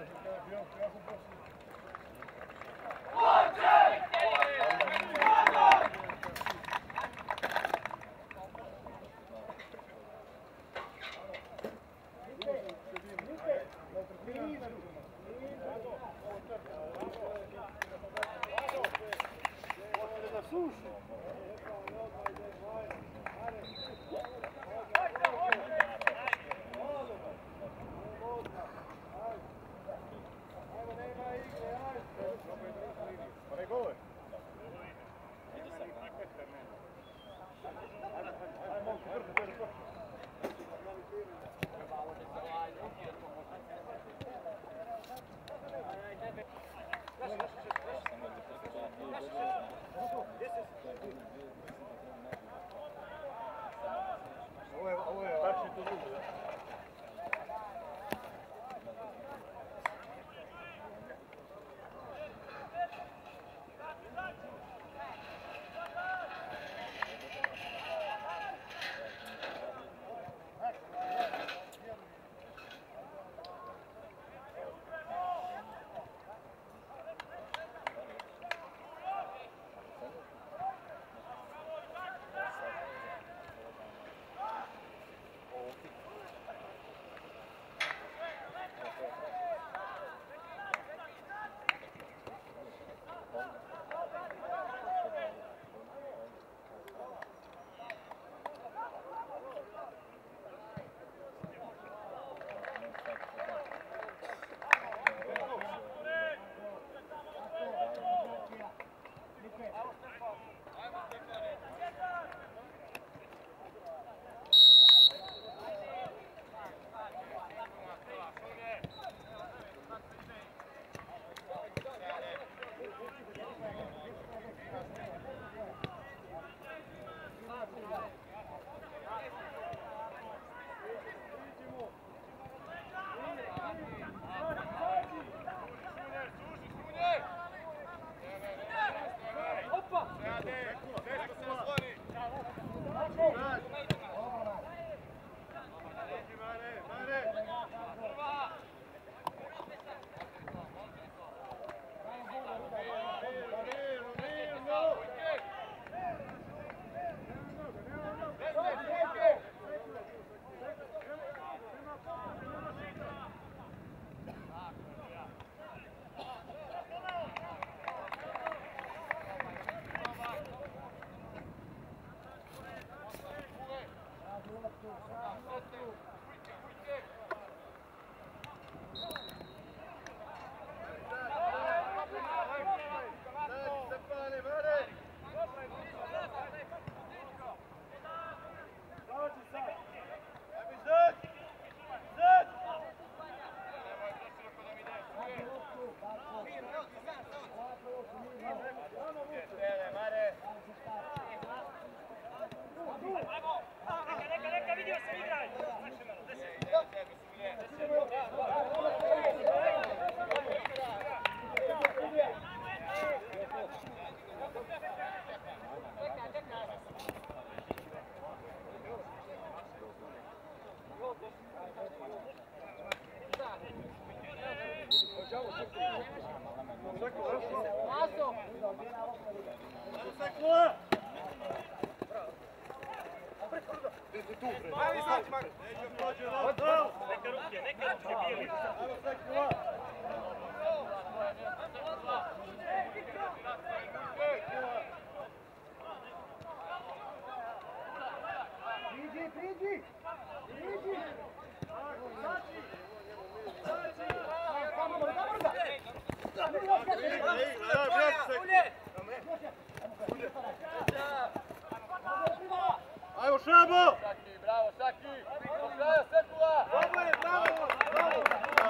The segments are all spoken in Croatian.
Ajmo Šabo! Saki, bravo Saki! Do kraja Sekula! Dobro je, bravo! Bravo!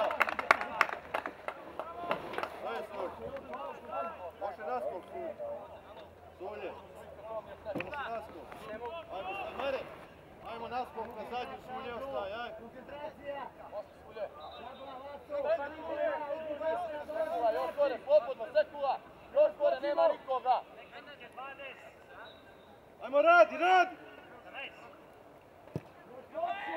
Daj svoj. Može naskok tu. Dolje. Može naskok. Ajmo Stanjare. Ajmo naskok na zadnju Sulje ostaj, aj. Koncentracija! Sulje. Sekula, još gore, slobodno, Sekula! Još gore, nema nikoga! Ajmo radi, radi! Još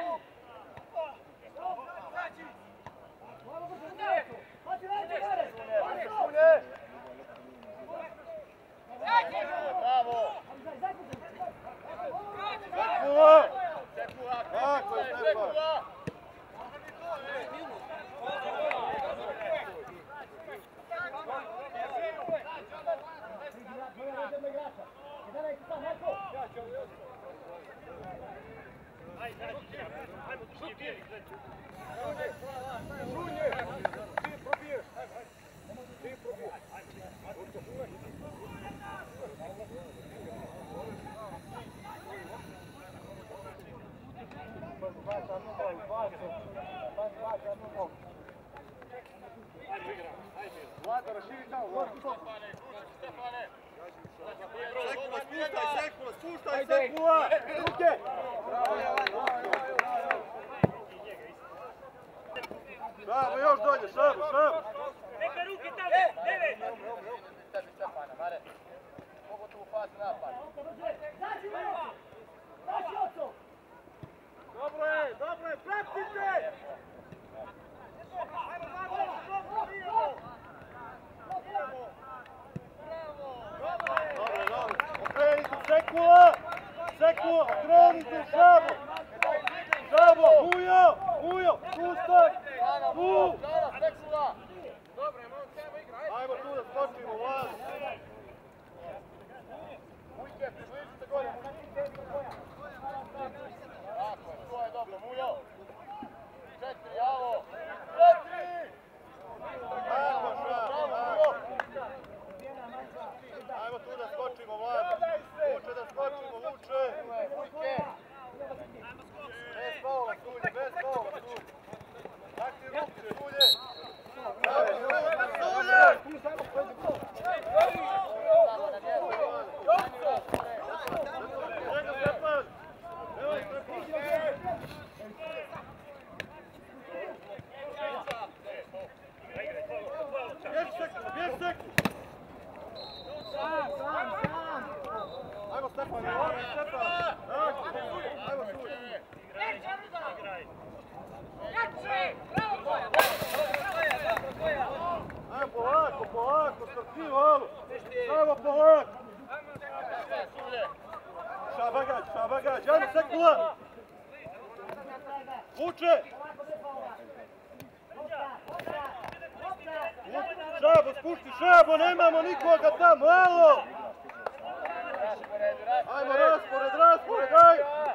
Sekula, spuštaj, Sekula! Ruke! Šabo, još dolje, Šabo! Neka ruke tamo, 9! Tebi Stefana, Mare. Pogotovo u fazi napada. Dobro je, pratite! Dobro, okrenite Sekula, okrenite Šabo! Šabo, Mujo, pustak, tu! Ajmo tu da skočimo, Vlad! Ujke, približite gore. Tako je, to je dobro, Mujo. 4, Javo. 4! Tako, Šabo, ajmo tu da skočimo, Vlad! Vuče da skočimo, Vuče! Ujke. Bez faula, Sulje, bez faula, Sulje! Takvi ruke, Sulje! Ajmo Stefan, ajmo Sulje! Ajmo polako, strpljivo, alo! Samo polako! Šabagać, ajmo Sekula! Vuče! Šabo, spušti Šabo, nemamo nikoga tamo, alo! Ajmo raspored, aj!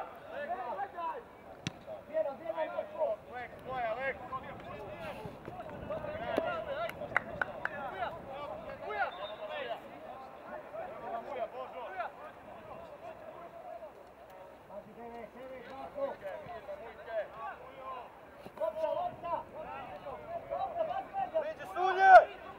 Priđi Sulje!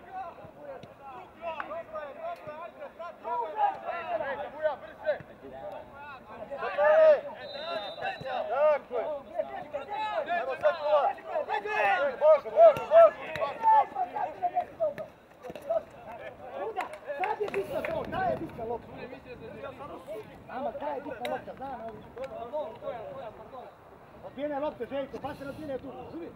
Tako je! Ajmo Sekula! Bože! Sad je bitna to, taj je bitna lopta. Ama, taj je bitna lopta, znam ovi. Odbijene lopte, Željko, pa se odbijene tu, razumiješ?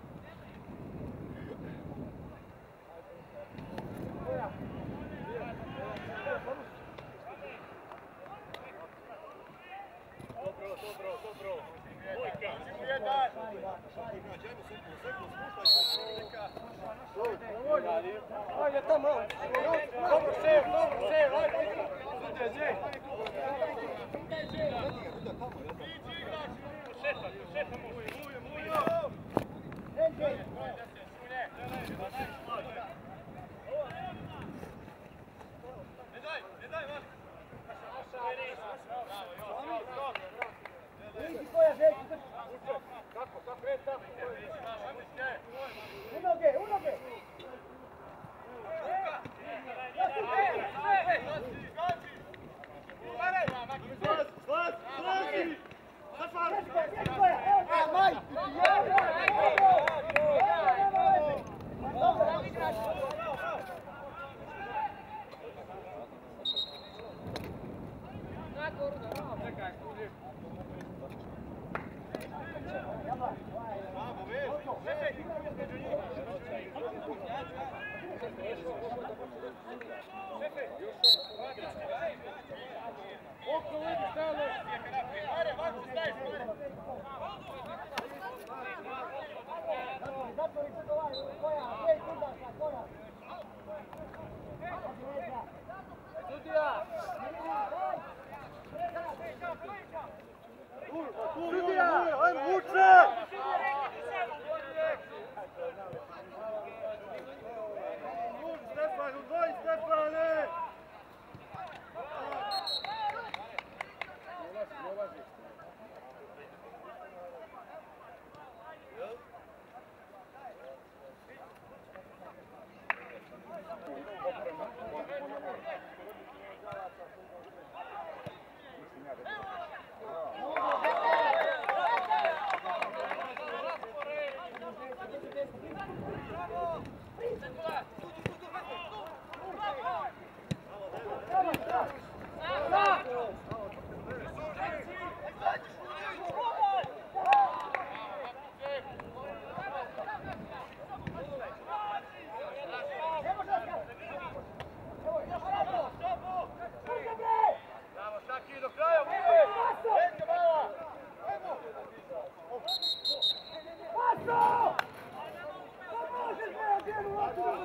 Dobro. Vojka. Ajde tamo! Dobro, šef, ajde! Šefa može. Ne daj, Vali! Vidi koja Željko, Kako je tamo? u noge! Slazi! Maj!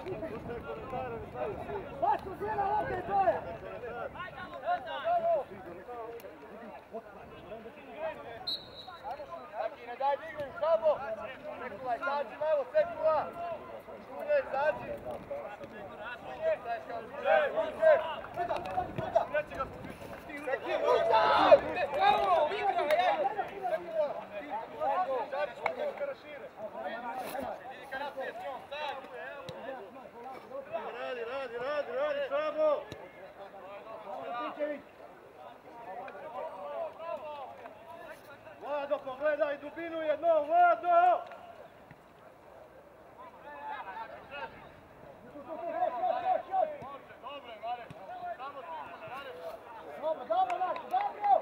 Baš su zjena lopte i to je! Taki, ne daj da igraju, Šabo! Sekula, izađi malo, Sekula! Šulje, izađi! Šulje, Seška, šulje! Radi, Šabo! Vlado, pogledaj dubinu jedno, Vlado! Dobro, Marko, dobro!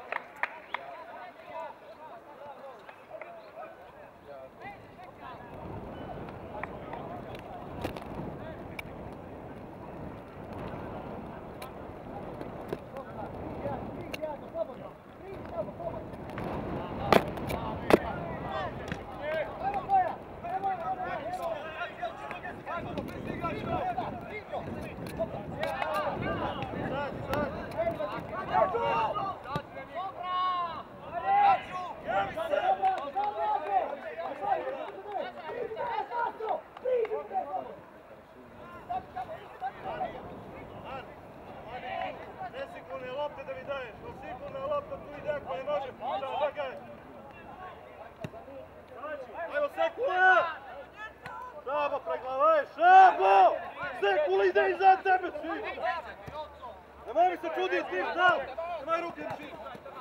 Nesigurne lopte da mi daješ, no sigurna lopta tu ide ako ne može, da ga je. Ajmo Sekula! Šabo preglavaj, Šabo! Sekula ide iza tebe, svi! Nemoj mi se čudi, ti znao! Nemoj ruke drži!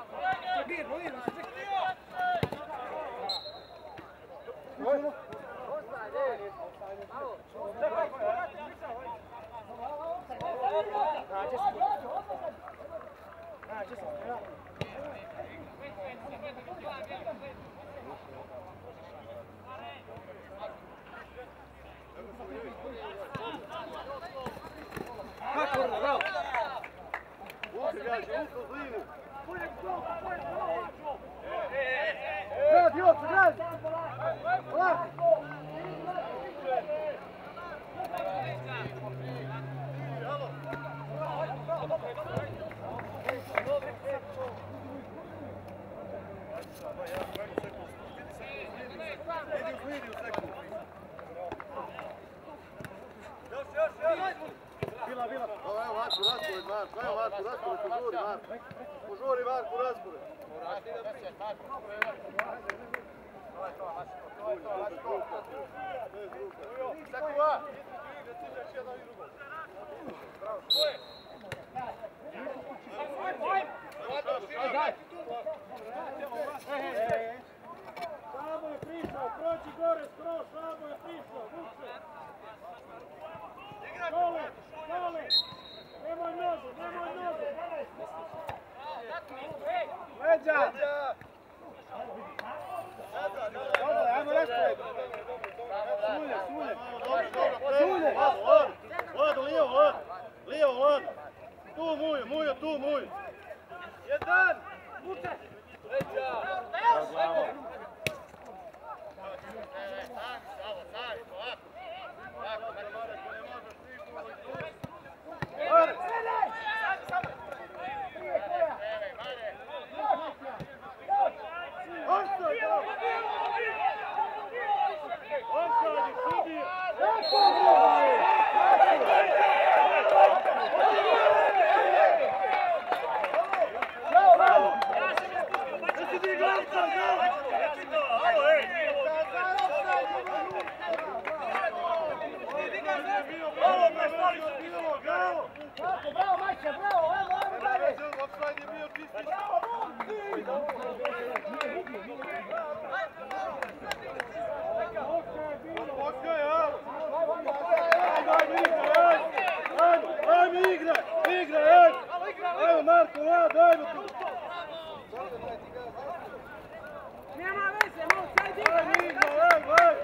Gradi, Joco, gradi! Požuri Marku raspored. Sekula! Šabo je prišao, proći gore skroz, Šabo je prišao, vuče. Dole, nemoj nogu. Leđa! Dobro, ajmo raspored! Sulje! Vlado, lijevo, Vlado. Tu Mujo. Jedan! Vuče! Bravo, Majče, bravo, ajmo dalje! Offside je bio čisti. Ajmo, igraj! Ajmo, Marko, ajmo tu! Nema veze, malo sad igra! Ajmo, igraj!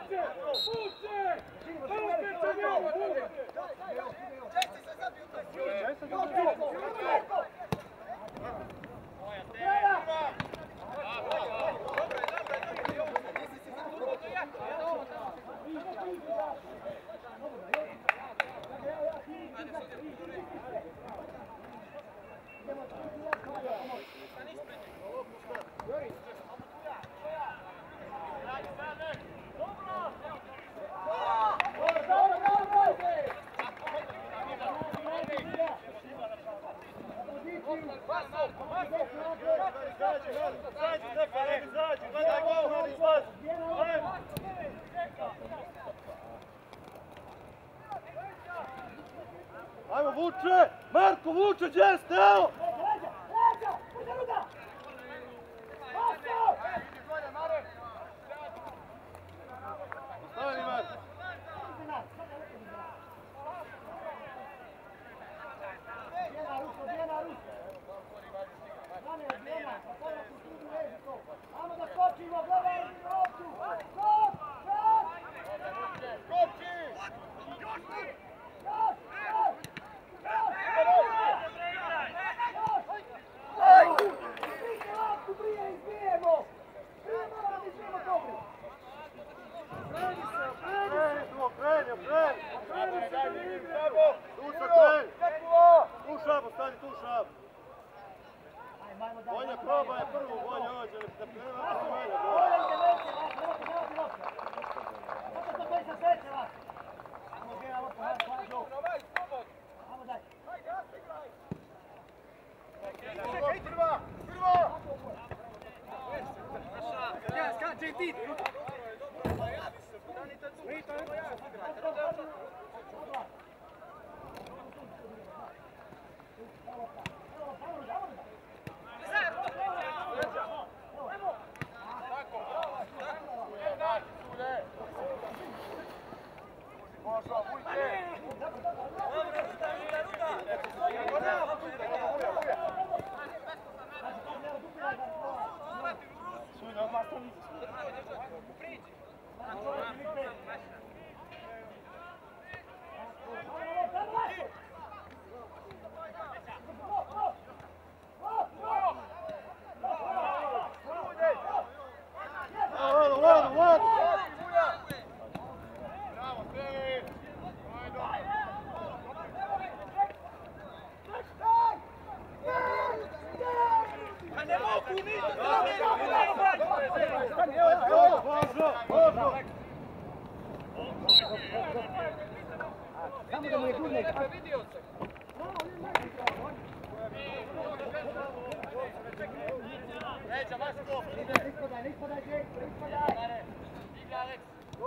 Ajmo vuče! Marko vuče, gdje ste? Evo! Stani Marko! Ajmo da skočimo, gledaj, loptu! Skok! Bolje probaj prvu, bolje ođe, da prema se mene. Samo da mu je gurne. Neđa, Vaško! Ne ispadaj, Željko, ne ispadaj! Igra, Alex!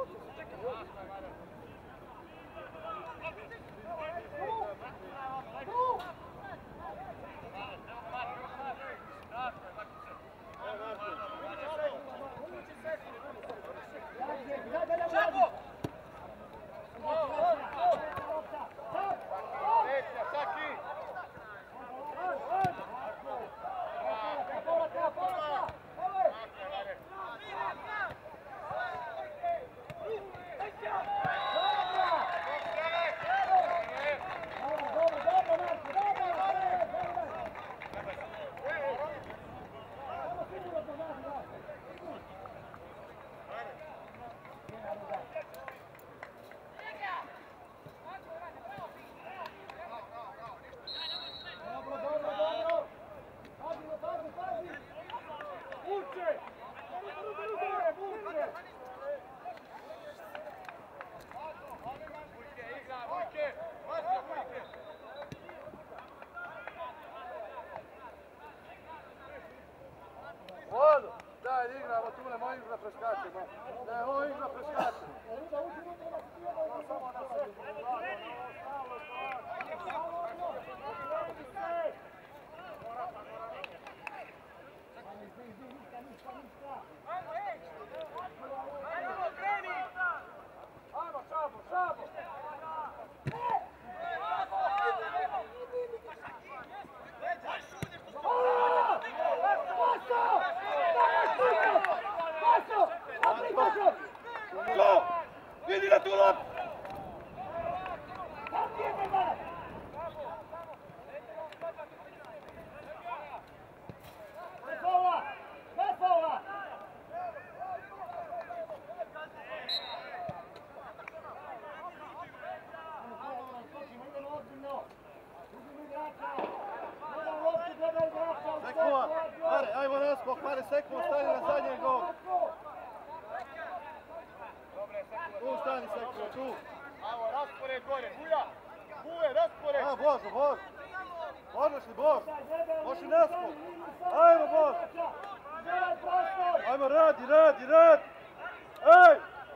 Daj, igramo, tu ne moj igra preskačemo. Ne, ovo igra preskačemo. Samo na sebi. Ajmo, Šabo, Šabo! Go! tu. Evo, raspored gore, Buja! Buje, raspored! A, Božo, Božo. Možeš li, Bož? Možeš i naskok. Ajmo, Bož. Ajmo, radi, radi, radi. Ej!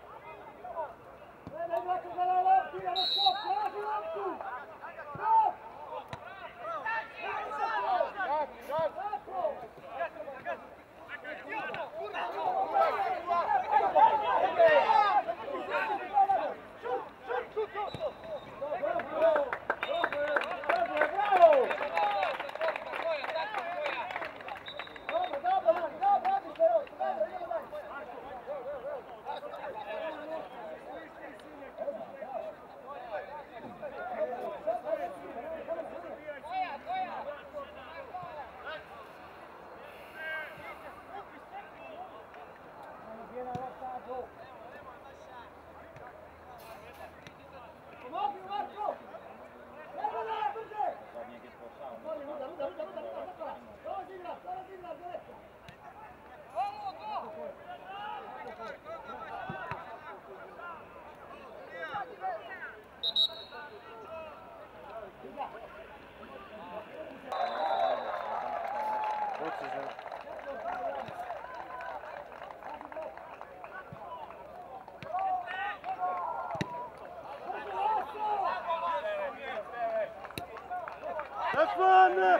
Stefan!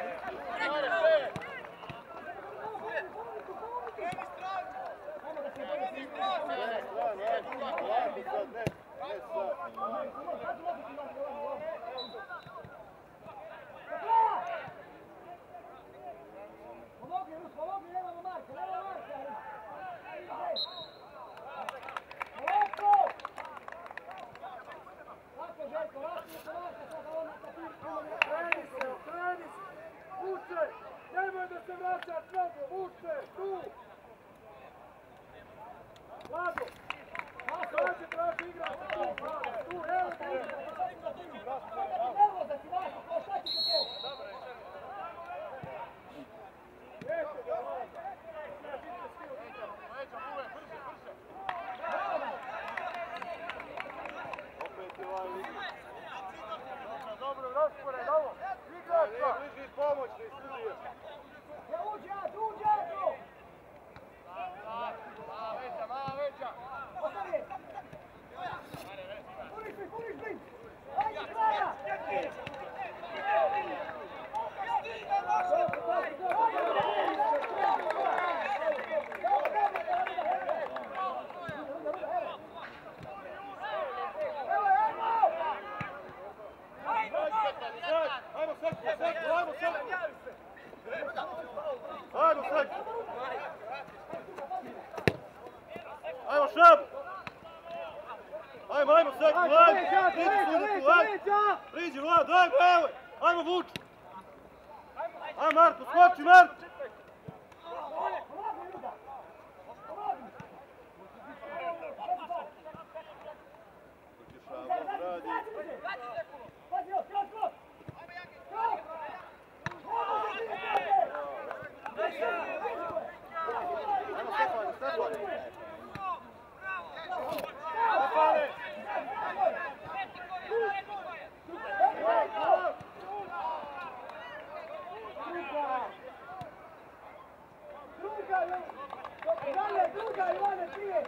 Nemoj da se vraćaš mnogo, vuče, tu! Vlado! Kaži traži igrača, tu, tu, evo ga dobro, raspored, ovo! Igračka! Bliži pomoćni, studije. Mala veća! Ajmo šab! Ajmo sad, Vlad! Priđi Vlad, ajmo vuč! Ajmo Marko, skoči Marko! Druga, Ivane, prije!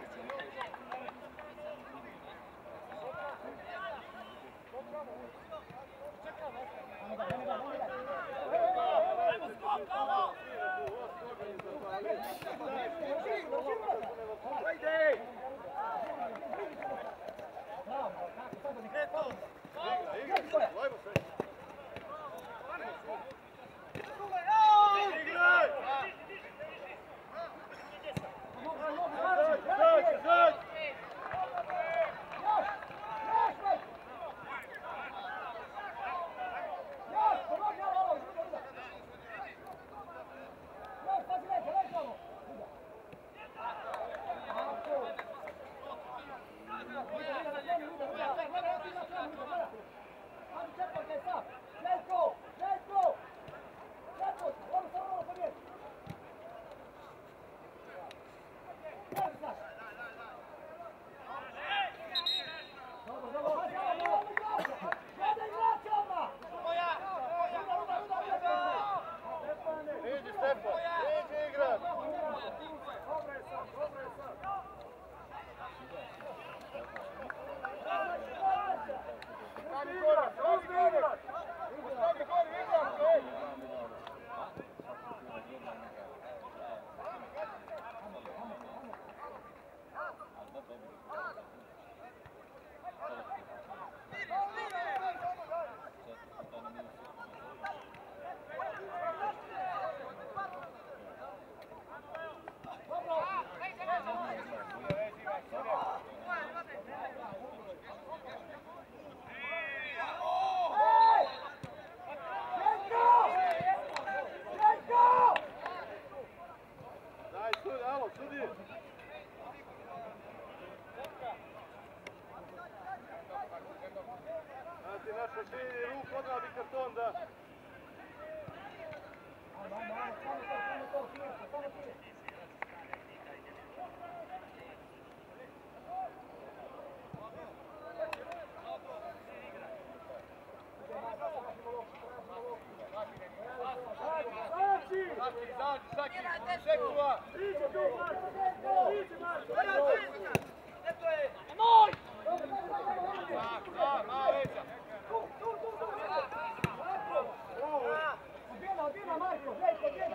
vidi ruku, odmah bi karton da. Saki, Šekula! Odbijena, Marko, Željko, odbijena.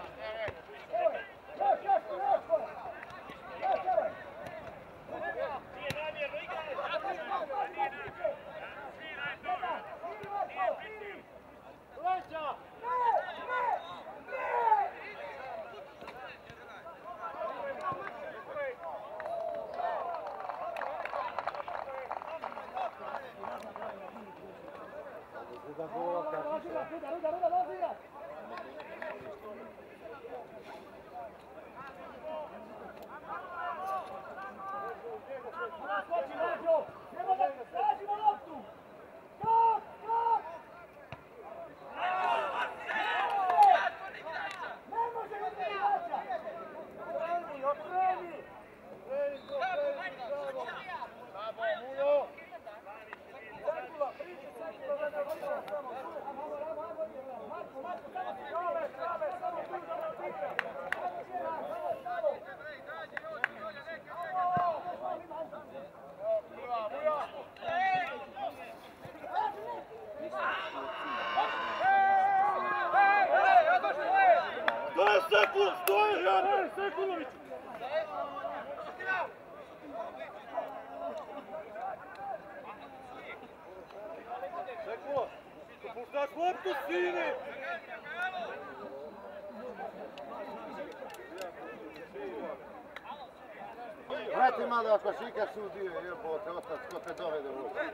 Vrati malo ako šika sudio, jebote, otac, ko te dovede u ovdje.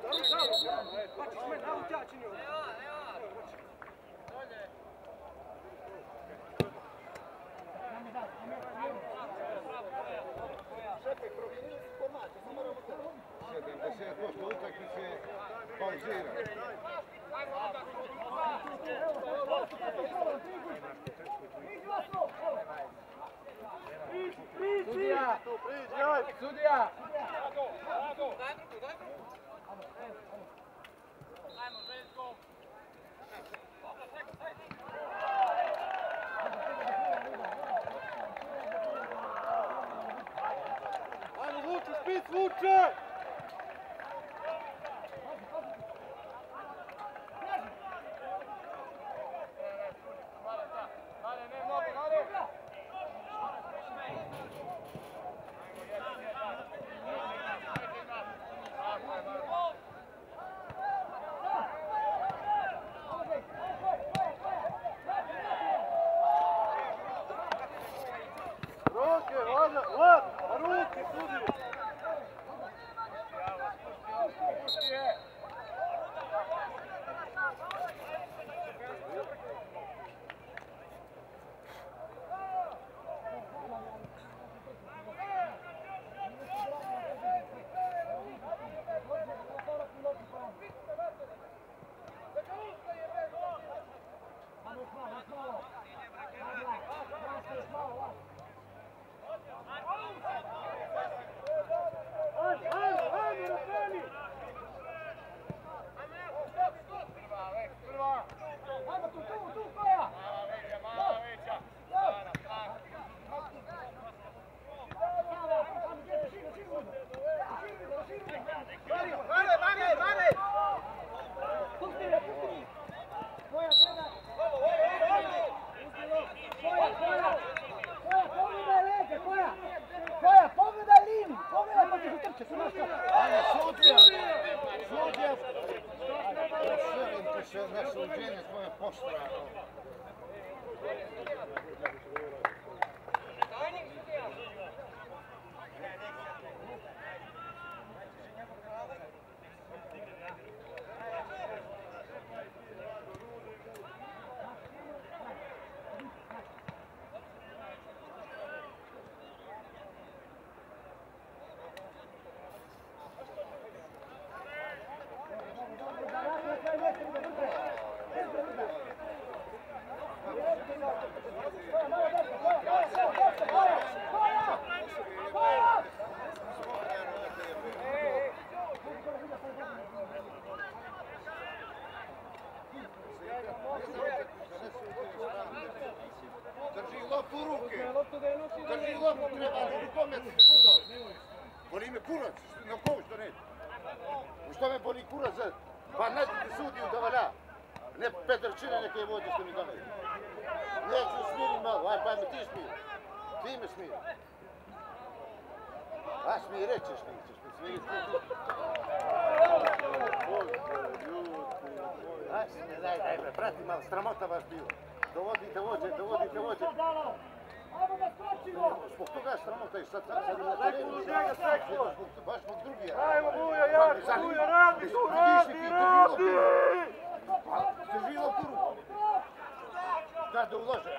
Pošto utakmice pauzira. Sudija! Sudija! Ajmo Vuče, špic Vuče! Suđenje tvoje poštrano. Thank you. kome boli me kurac, na kovu što neće. Što me boli kurac za... Pa nađete sudiju da valja. Ne Petrčina neka je vođa što mi doneli. Neću smirim malo, aj pa me ti smiri. Ti me smiri. A smirit ćeš ti, ćeš me smiriti. Aj smiri, daj bre, prati malo, sramota vas bilo. Dovodite vođe. Ajmo da skočimo! Zbog toga sramota i sad na terenu. Baš zbog drugija. Ajmo Buja, Janko, Buja, radi tu, radi! Živilo tu ruku. Da ulože.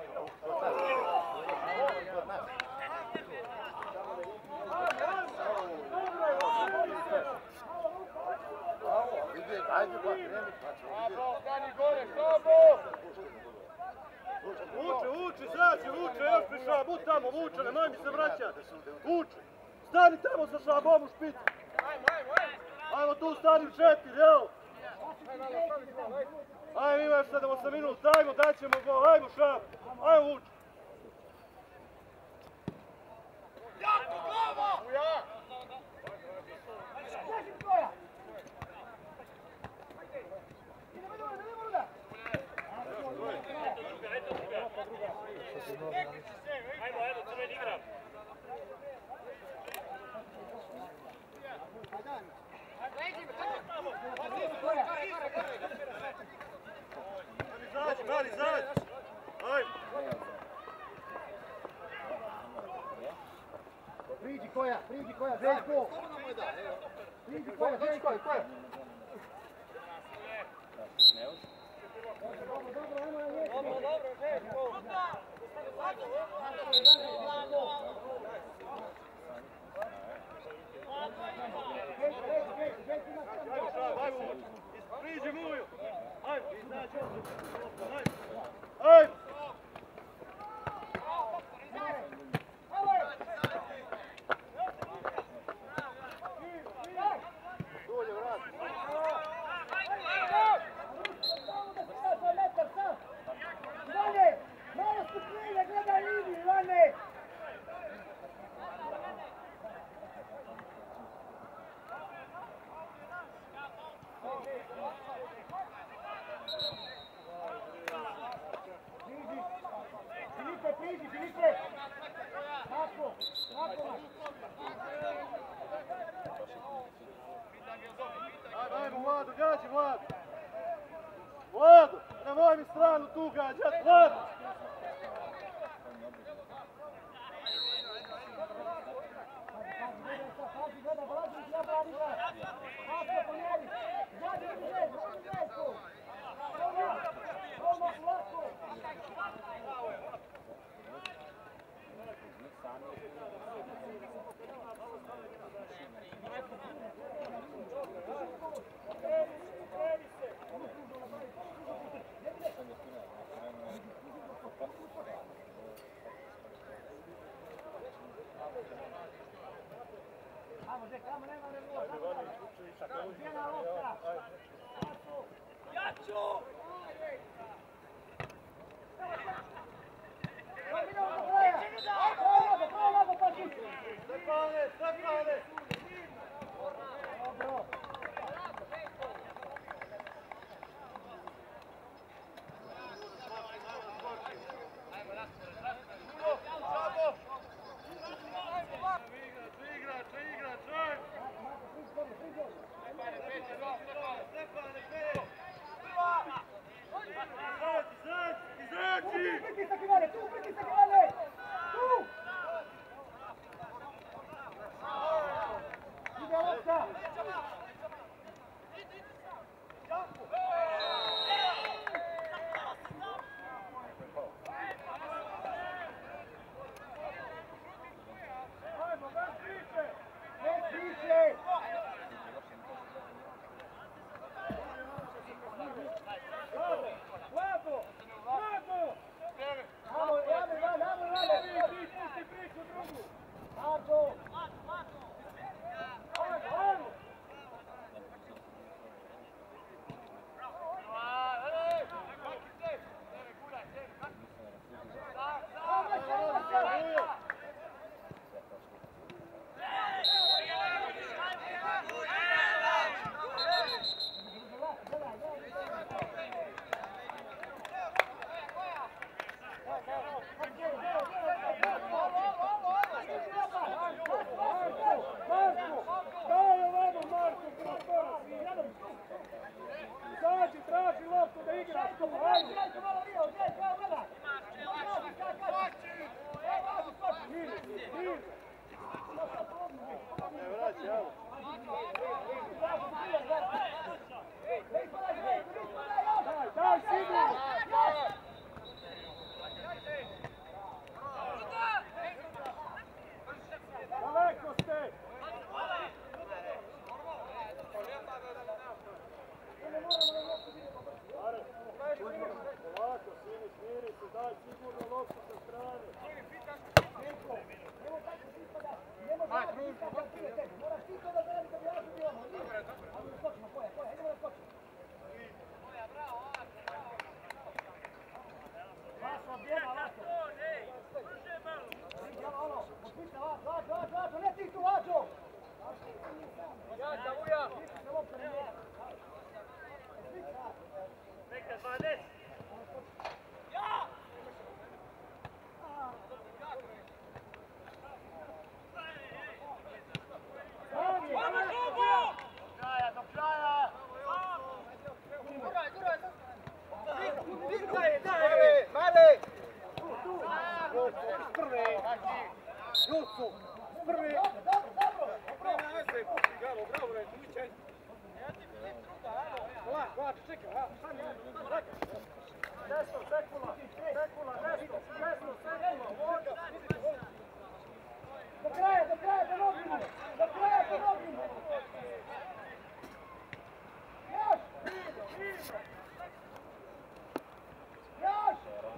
Ajde pa kreni. Stani gore, Šabo! Vuče, izađi, Vuče, još prišao, bud tamo, Vuče, nemoj mi se vraćati. Vuče, stani tamo sa Šabom u špicu. Ajmo tu, stani u 4, evo. Ajmo, imaš 7-8 minuta, ajmo, daćemo gol, ajmo Šab, ajmo Vuče. Jako, glava! Uja! Ajmo, crveni igram. Mali, izađi! Ajmo! Priđi koja, Željko! Priđi koja, Željko! Priđi Muju! Ajmo, izađi! Ajmo! Dolje, vrati! Ivane, malo stupnije, gledaj Livi, Ivane! Filipe! Tako! Ajmo, Vlado, gađi, Vlado! Vlado, nemoj mi stranu tu gađat, Vlado! Pazi, gleda, Vladić, ja branim ga! Pasko, pomjeri! Zađi u Željko! Ovo, lako! Tamo nema nervoza. Cijena lopta. Jačo! Stepane! Dobro. Pritisak Ivane, tu! Ide lopta! Bravo! Bravo! Bravo! Moraš ti to da zaradi kad ja ću bilo. Ali da skočimo, koja, idemo da skočimo. Vaso, objema, Vaso. Ono, potpište Vaso, ne ti tu Vaso. Jača, Vuja. Neka 20. Ja! Do kraja! Daj, Mali! Prvi! Jucu! Prvi! Do kraja, pomogimo! Do kraja, pomogimo! Još! Još!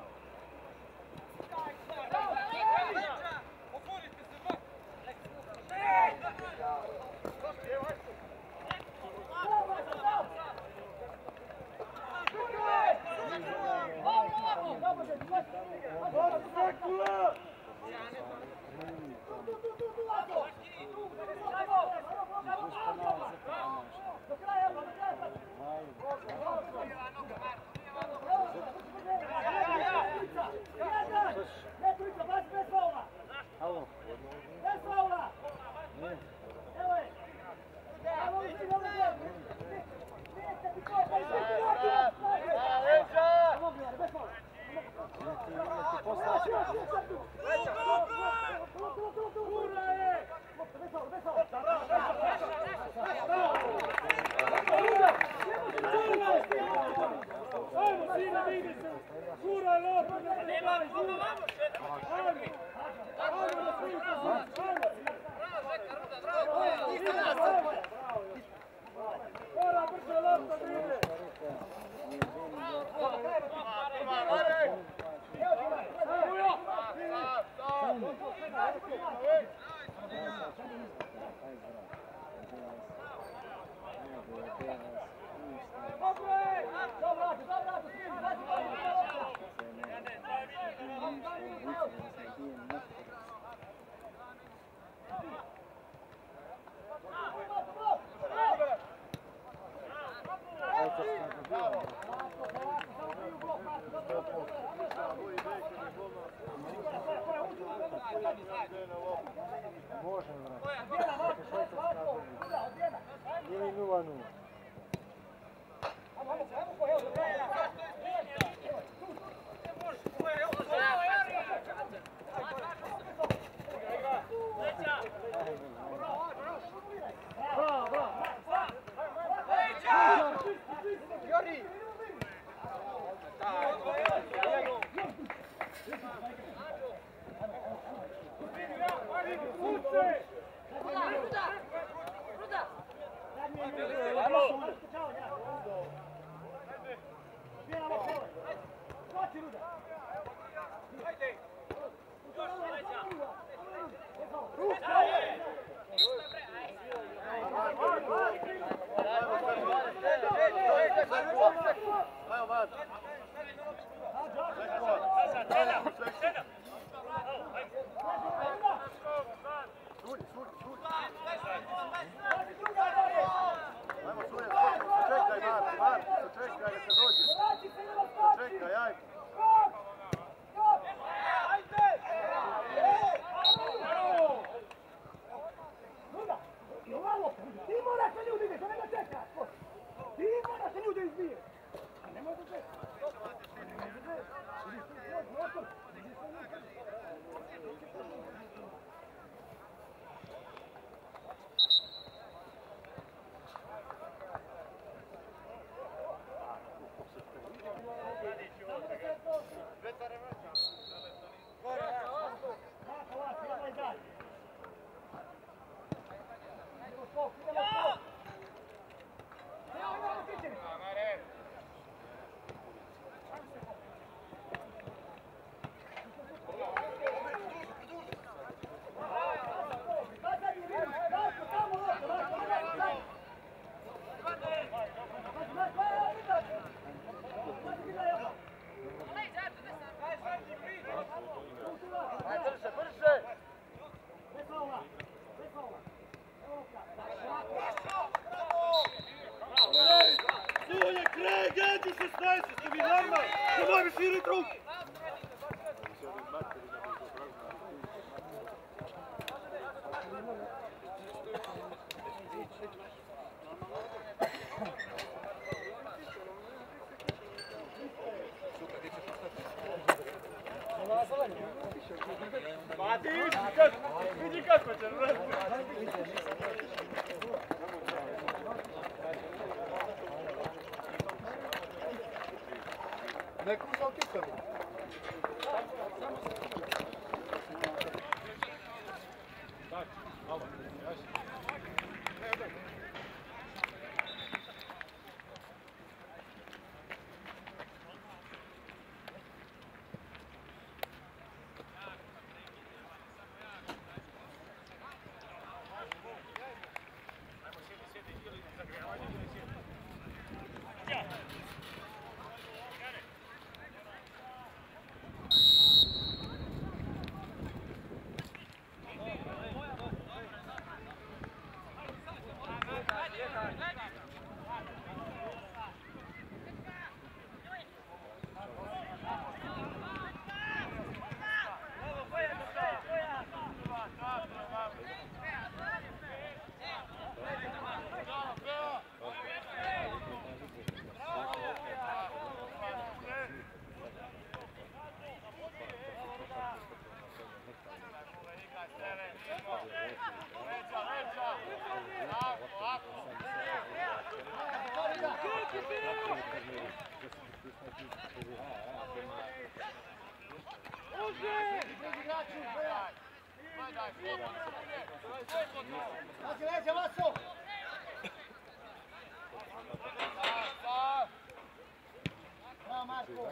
Ili 0-0. Neku sa otisali. Tak, malo, jaši. Pazi leđa, Vaso! Bravo, Marko!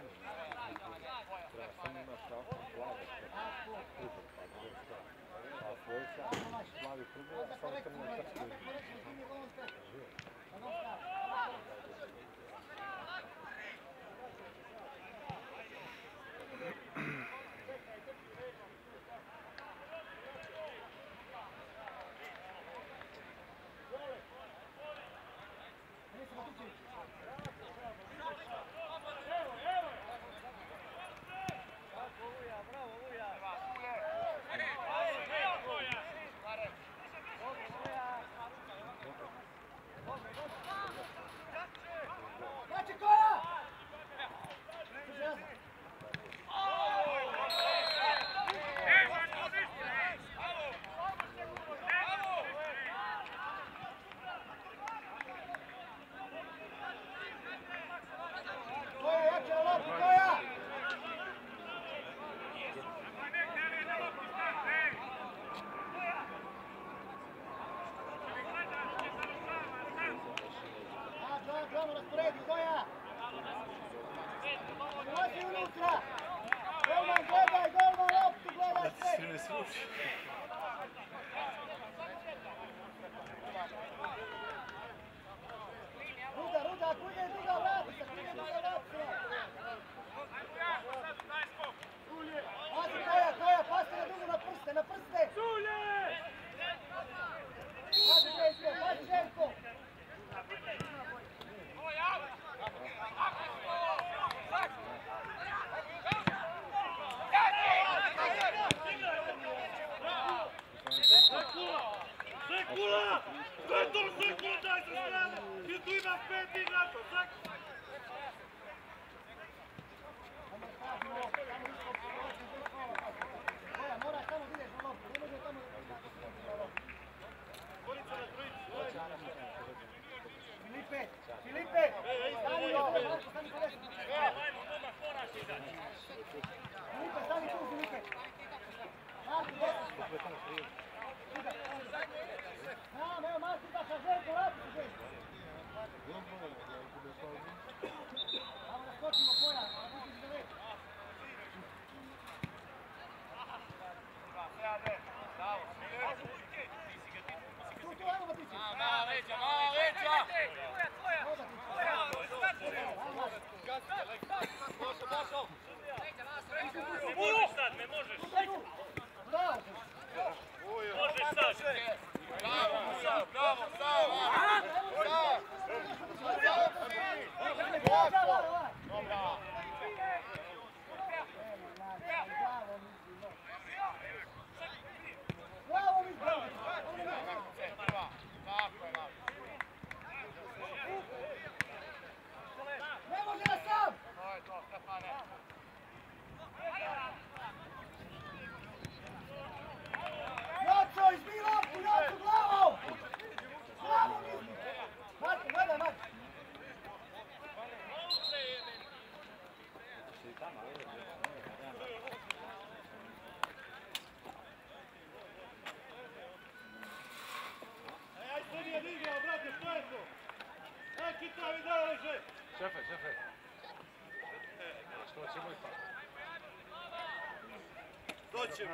doći ćemo.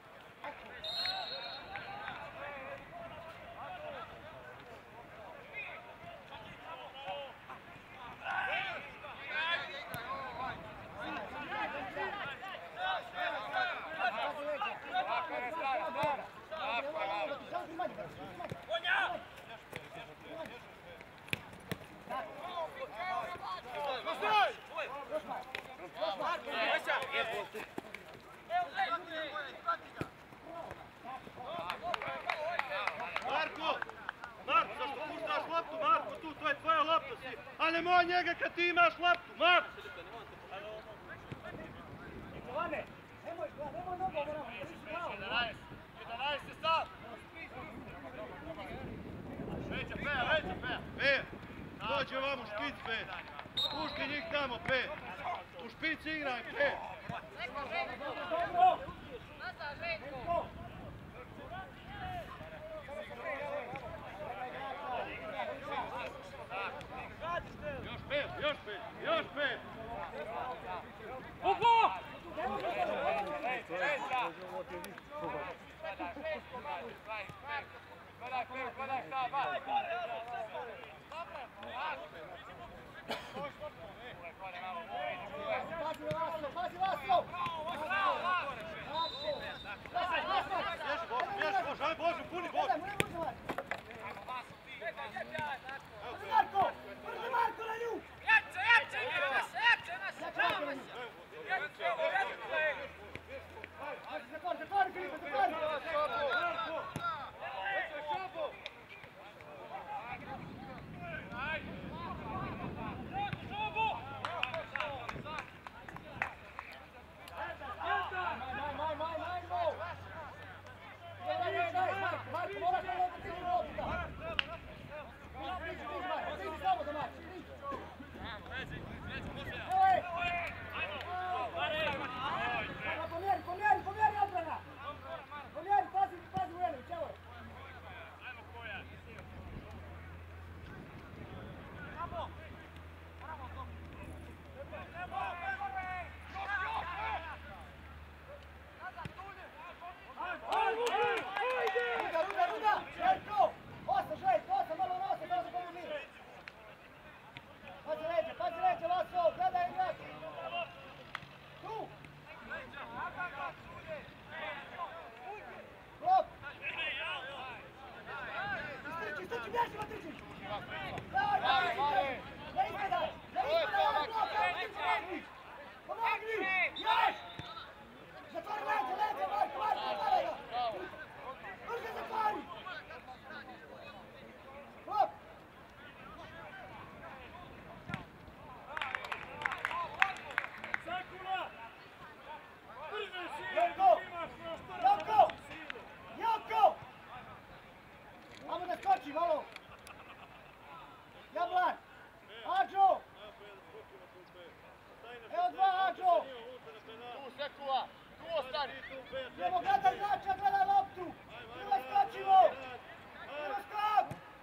Nemoj njega kad ti imaš loptu, Marko! Jovane, nemoj nogo, moramo, se sam! Veća, Peja! Peja, dođi ovam u špic, Peja! Pušti njih tamo, Peja! U špic igraj, Peja! Još pet! Ugo! Pazi Laslo! Bože, puni Bože! Brzo Marko na nju! Zatvori, Filipe, zatvori! Marko, moraš da ne ti lopta! Stiži samo za mač, stiži! Pomjeri odbrana! Pomjeri, pazi Vujanović, evo je! Ruda! Željko! Osta, malo nosa, malo se pomoći! Pazi leđe, Laso, gledaj igrač! Tu! Blok! Ističi, bježi, Matričić! Daj, Matričić! Ne izgledaj, ovaj blok, Matričić! Pomogni! Još! Zatvori leđe, Marko, zatvori ga! Brže zatvori! Blok! Joko! Amo da skoči malo! Jablan! Ađo! Evo dva, Ađo! Tu Sekula, tu ostani! Idemo gledaj igrača, gledaj loptu! Idemo skočimo! Idemo skok!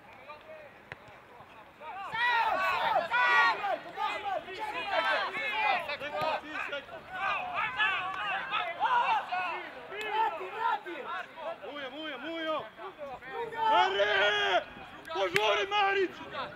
Mujo! Mare! Požuri Marić!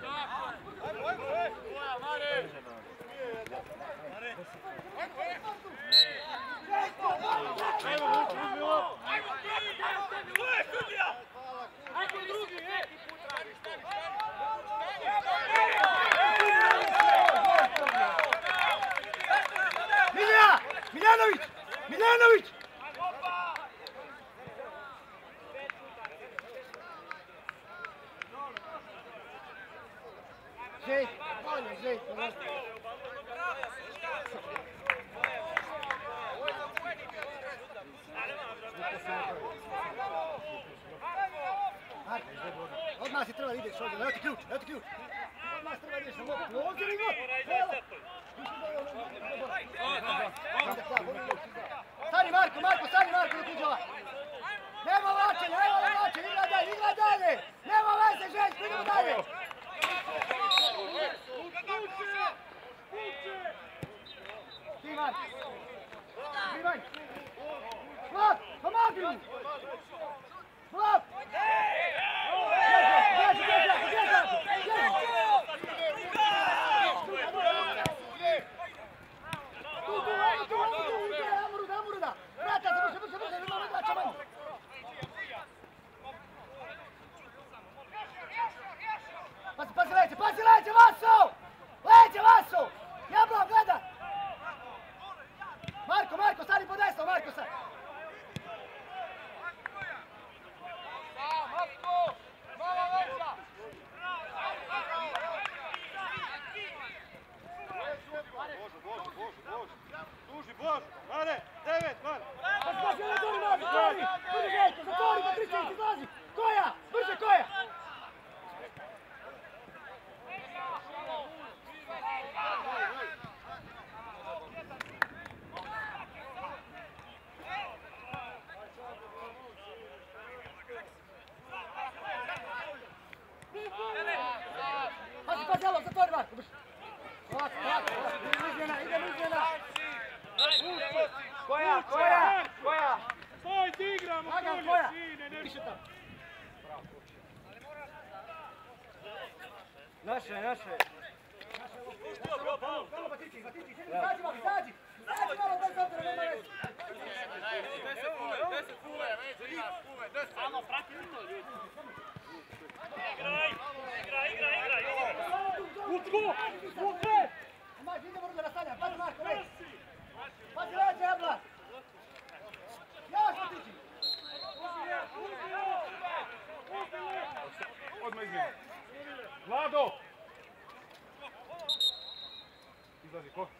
Miljanović! Žejko, odmah si treba da ideš ovdje, evo ti ključ. Odmah si treba da ideš na mogu. Ovdje li god? Stani Marko, da tuđe ovaj. Nema vraćanja, igra dalje! Nema veze, Željko, idemo dalje! Stivan! tamo tvoja. Više tamo. Naše. Tamo Batići, izađi malo, izađi. Izađi malo, bez obzira, nema veze. 10 kule, samo prati to ljudi. Igraj. Uče! Mađi, idemo ruga na stanja, pazi Marko, već. Pazi leđe, Jabla. Još Batići. Odmah izmjena. Vlado! Izlazi, ko?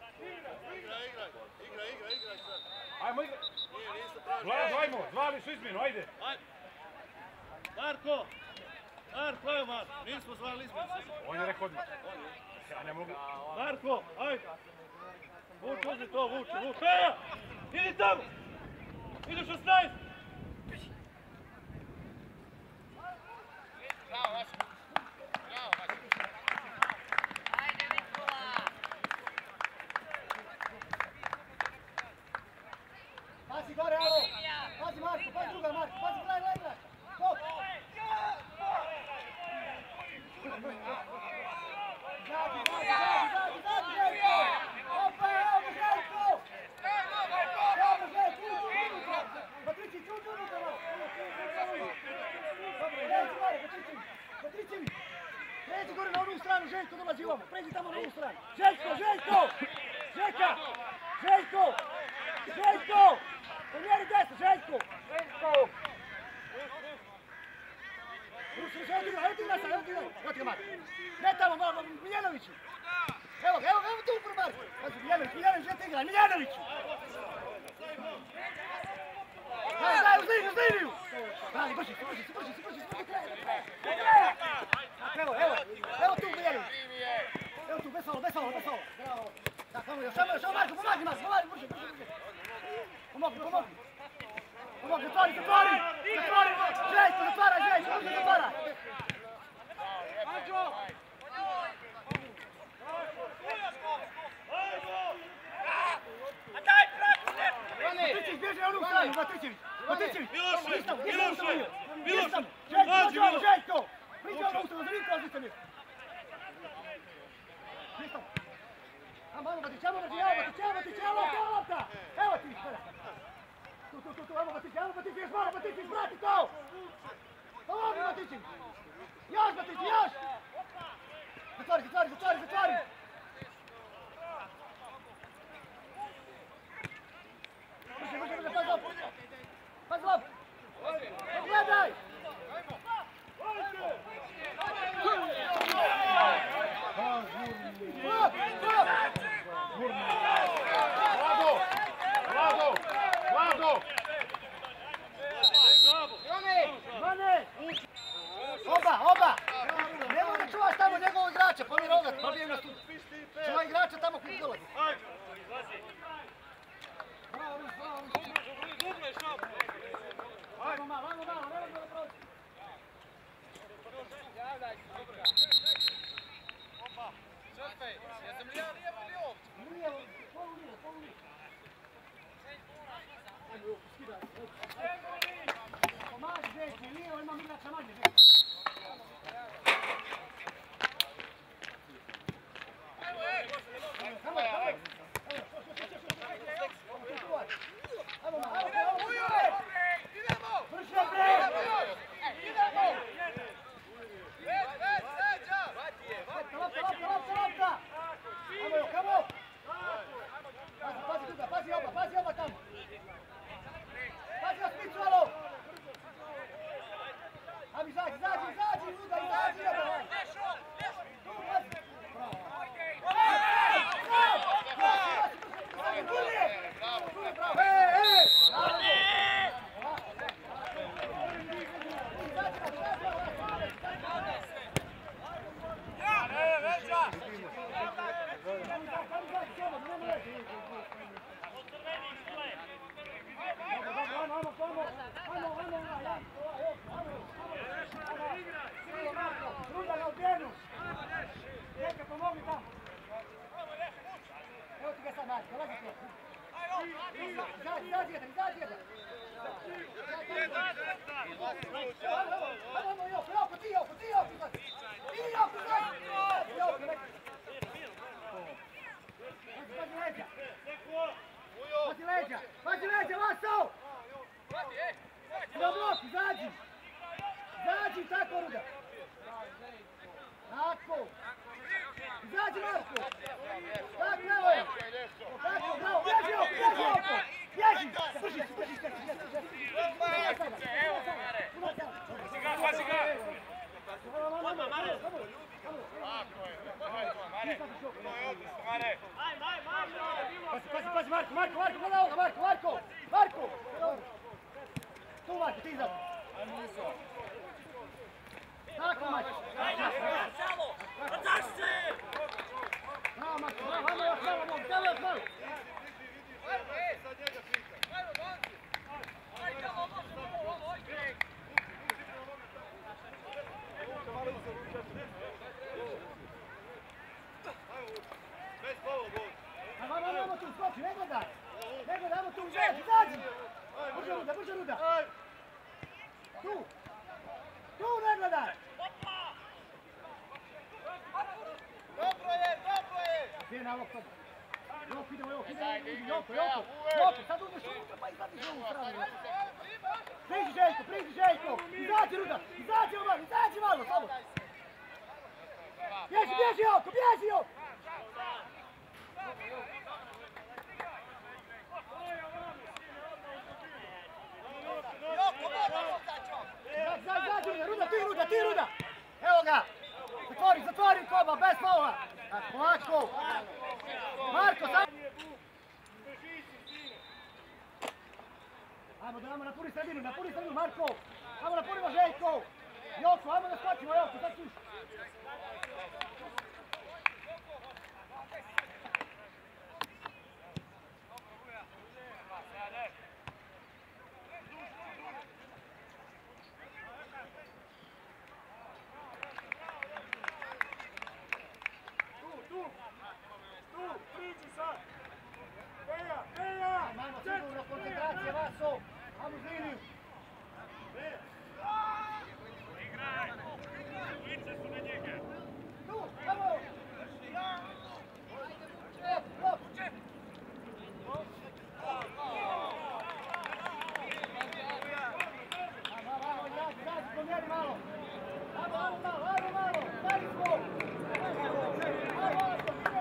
Igraj sad. Ajmo igraj. Nisu tražili. Vlado, ajmo, zvali su izmjenu, ajde. Marko, evo Marko, nismo zvali izmjenu. On je rekao odmah. Ja ne mogu. Marko, ajde. Vuči to, vuči. Idi tamo! Idi 16! Pazi gore, alo! Pazi Marko, pazi druga Marko, pazi, gledaj! Stop! Zadi, Željko! Opa, evo ga Željko! Patrici, čuđu unutra malo! Dobro, reći gore, Patrici mi! Pređi gore na onu stranu, Željko dolazi ovamo, pređi tamo na onu stranu! Željko! Pomjeri desno, Željko! Evo ti Marko! Ne tamo, malo, Miljanoviću! Evo tu upravo Marko! Miljanović, gdje ti igra? Miljanoviću! Daj, uz liniju! Daj, brži, evo tu Miljanović! Evo tu, bez solo! Bravo! Tako, još Marko, pomagi, brže! Pomogni! Zatvori! Željko, zatvara! Anđo! A daj, prati se! Batićević, bježi na onu stranu, Batićević! Miloš! Željko! Priđi ono ustrano, za Vinko različite mjesto! Mjesto! Ajmo Batić, evo lopta! Evo ti, tu, evo Batić, još malo Batić, vrati to! Pomogi Batić! Još Batić, još! Zatvori! Brže, pazi lop! Pogledaj! Vlado! Mane! Oba! Nemoj da čuvaš tamo njegovog igrača, pomjer ovoga, probijem na stup. Čuvaj igrača tamo koji dolazi. Ajmo malo, nemoj da prođe. Lijevo, polu lijevo. Ajmo, skidaj. Pomaži Željko, lijevo imam igrača manje Željko. Pazi oba tamo! Pazi na spicu, alo! Abi, izađi! tako, Ruda. Tako. Izađi, Marko. Tako, evo je. Tako, bravo, bježi oko, bježi oko. Bježi. Brži, brži, Pazi ga! Odmah, Mare! To je odlično, Mare! Pazi, Marko, gledaj ovoga, Marko! Tu, Marko, ti izađi. Tako, Marko. Bravo, Marko, bravo, još malo. Sad njega pita. Bez polo gol. Ajmo tu, skoči, ne gledaj, ajmo tu, izađi. Brže Ruda. Tu ne gledaj. Dobro je! Gdje na ovog sada? Joko, sad uzmeš unutra pa izvadiš ovu stranu. Priđi Željko, izađi Ruda, izađi malo, samo. Bježi Joko! Ruda, ti Ruda! Evo ga! Zatvori koba, bez faula! Lako! Marko, sam! Ajmo napuni sredinu, Marko! Ajmo napunimo Željko! Joko, ajmo da skočimo, Joko, sad ćuš! Ajmo sigurno, koncentracija, Vaso! Ajmo uz liniju! Tu, ajmo! Lop! Ajmo, izađi, pomjeri malo! Ajmo malo! Dali smo! Ajmo,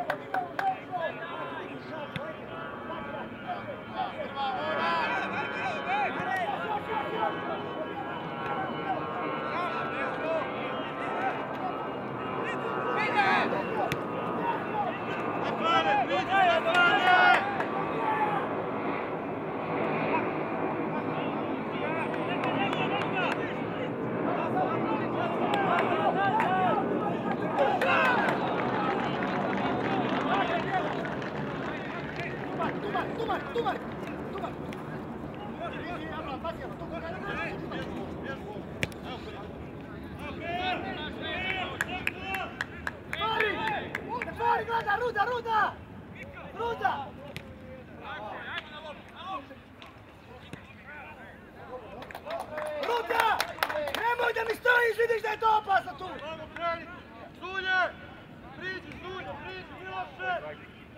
Ruda! Nemoj da mi stojiš, vidiš da je to opasno tu! Vamo kreni! Zulje! Priđi, Miloše!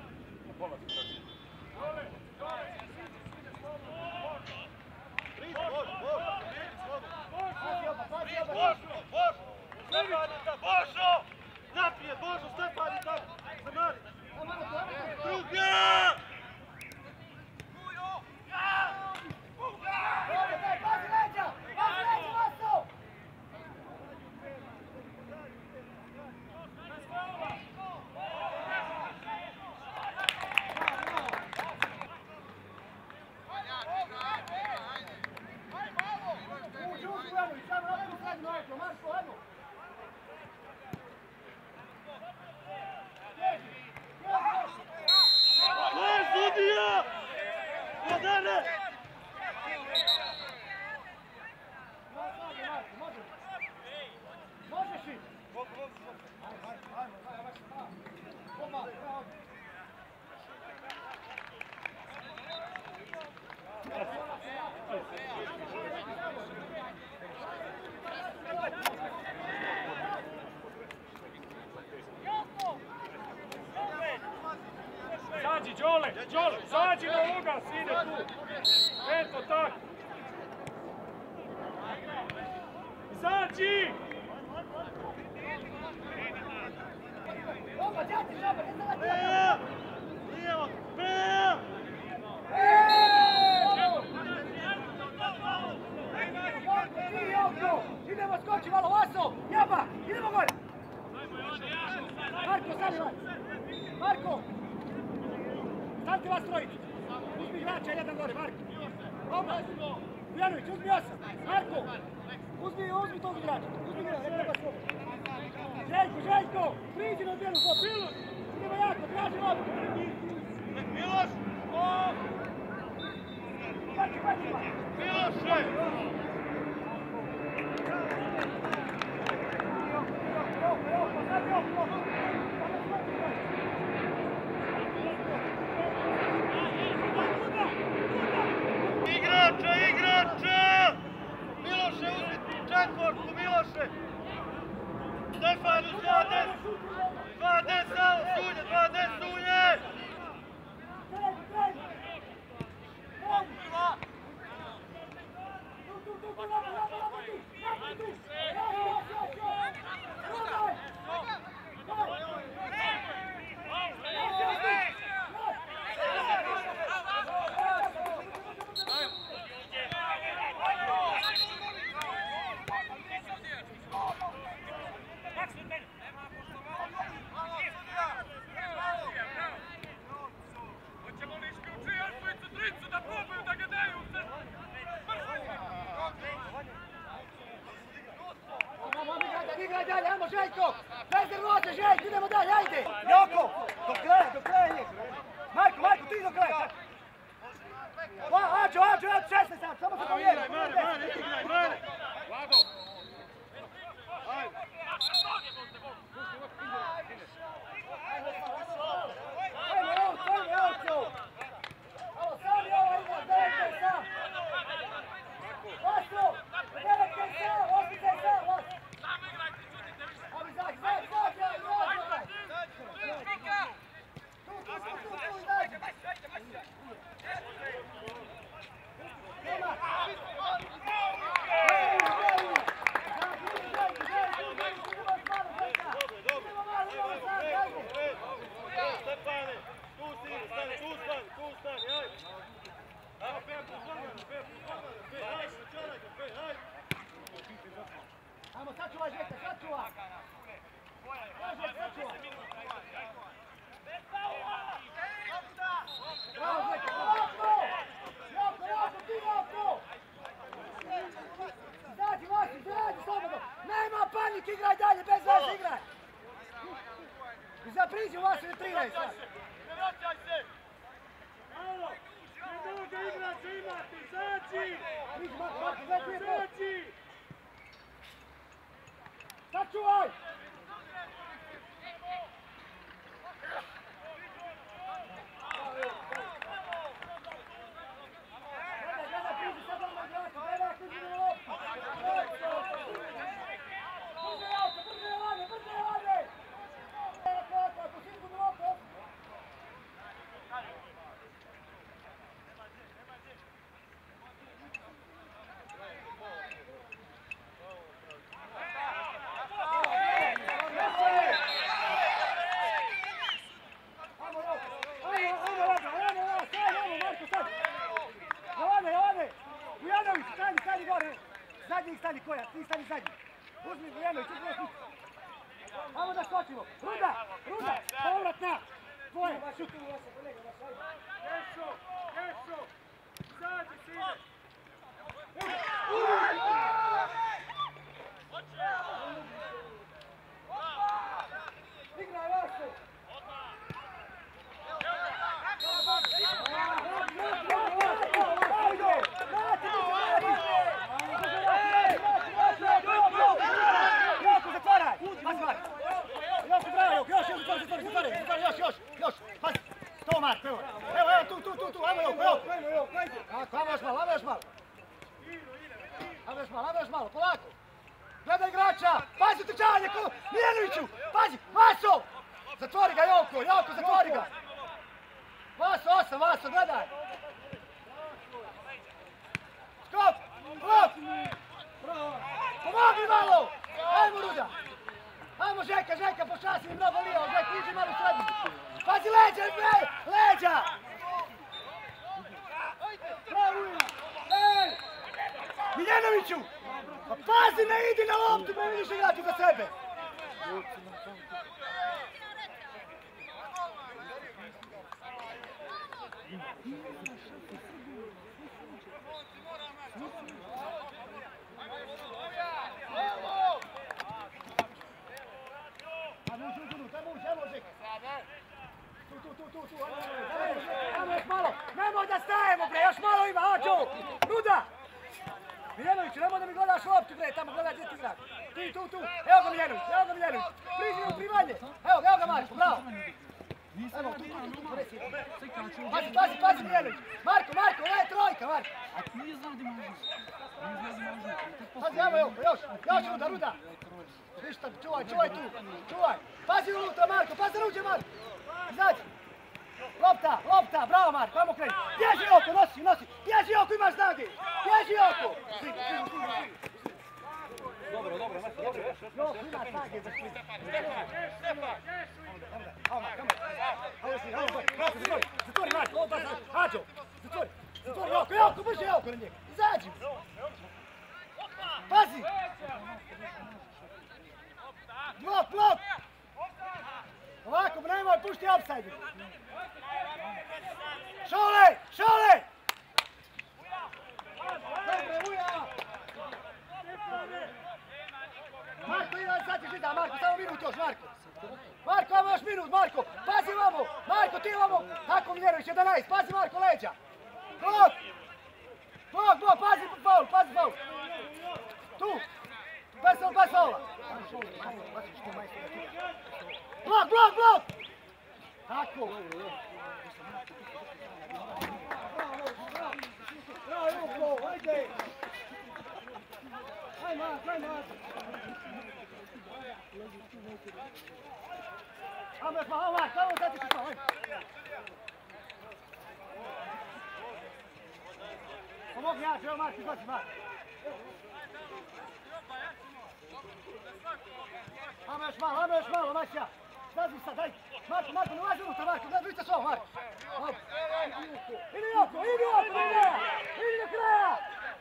Bošo! Napije, Bošo, Stefan i tako! Zamari! Druga! Pazi leđa, Vaso! Marko, ajmo! Sudija! Vladane! Možeš i! Zađi, Đole, zađi na ovoga, sine tu. Eto tako. Izađi! Lijevo, Peja! Idemo, skoči malo, Vaso! Jaba! Idemo gore! Marko, stani vas! Marko! Stanite vas trojicu! Uzmi igrača, jedan gore, Marko! Vujanović, uzmi 8! Marko! Uzmi tog igrača! Uzmi ga, ne treba svog! Željko! Priđi na bijelu kopu! Idemo jako, traži lopu! Miloš! Miloše! Igrača! Miloše, uzmi četvorku, Miloše! Stefan, uz 2D! 2D samo, Sunje, 2D Sunje! Igraj dalje, ajmo Željko! Bez nervoze, Željko, idemo dalje, ajde! Joko, do kraja njeg! Marko, ti do kraja! Ađo, 16 sad, samo se povijeli! Mare! Vlado! Ajde! Ajmo, ovco! Alo, sami ovo igra, 9 sam! Vaso! 9 sam, 8 sam, Vaso! Abi, zađi, tu, izađi! Stefane, tu stani, ajde! Ajmo, Peja, Ajmo, sačuvaj Željka, sačuvaj! Bravo, Željka, Jako! Izađi, Vasi, slobodno! Nema panike, igraj dalje, bez vas igraj! Priđi u Vasi, ne triraj sad! Vraćaj se! Alo! Mnogo igrača imate, izađi! Priđi, Marko, Izađi! sačuvaj! Stani koja, ti stani zadnji. Uzmi Vujanović, Ajmo da skočimo. Ruda, povrat na. Tvoje, šut. Ješo, izađi se ide. Igraj, Vaso. Jako, zatvaraj! Mazvar! Jako, bravo, još! Pazi! To, Mark, evo! Evo, tu! Ajmo, evo! Ajmo još malo! Ajmo još malo, polako! Gledaj igrača! Pazi utrčavanje, Mijanoviću! Pazi! Vaso! Zatvori ga, Joko, zatvori ga! Vaso, gledaj! Skop! Pomogi malo! Ajmo, Ruda! Ajmo, Željka, pošasi mi mnogo lijevo, Željka, iđi malo u srednju! loptu, ne vidiš igraču za sebe. Ajmo još malo, nemoj da stajemo bre, još malo ima, Ađo! Ruda! Miljanović, nemoj da mi gledaš loptu bre, tamo gledaj gdje ti igraš. Ti, tu, evo ga Miljanović, priđi mu privanje. Evo ga Marko, bravo. Evo, tu, reci. Pazi Miljanović. Marko, ovo je trojka, Marko. A ti nije znao da može. Pazi, evo, još Ruda. Ništa, čuvaj tu, čuvaj. Pazi unutra Marko, pazi ruđe Marko. Izađi. Lopta, bravo Marko, ajmo kreni. Bježi oko, nosi. Bježi oko, imaš snage. Bježi oko. Dobro. Ima snage za šlit. Zatvori Marko, Ađo. Zatvori oko, brže oko na njega. Izađi. Pazi. Blok. Ovako, nemoj, pušti offside. Šole! Marko, sad ćeš vidjeti, Marko, samo minut još, Marko. Marko, ajmo još minut, Marko. Pazi vamo, Marko, ti vamo. Tako Miljerović, 11, pazi Marko, leđa. Blok, pazi faul. Tu, bez faula. Blok! Tako. Bravo, ajde. Ajde, Mark. Ajmo, Mark, ajmo, dati se to, ajde. Pomogi ja, evo Mark, izbaci Mark. Ajmo još malo, Maćija. Zlazi sad, daj. Marko, ne ulazi unutra, Marko, vidite što, Marko. Idi oko, idi do kraja.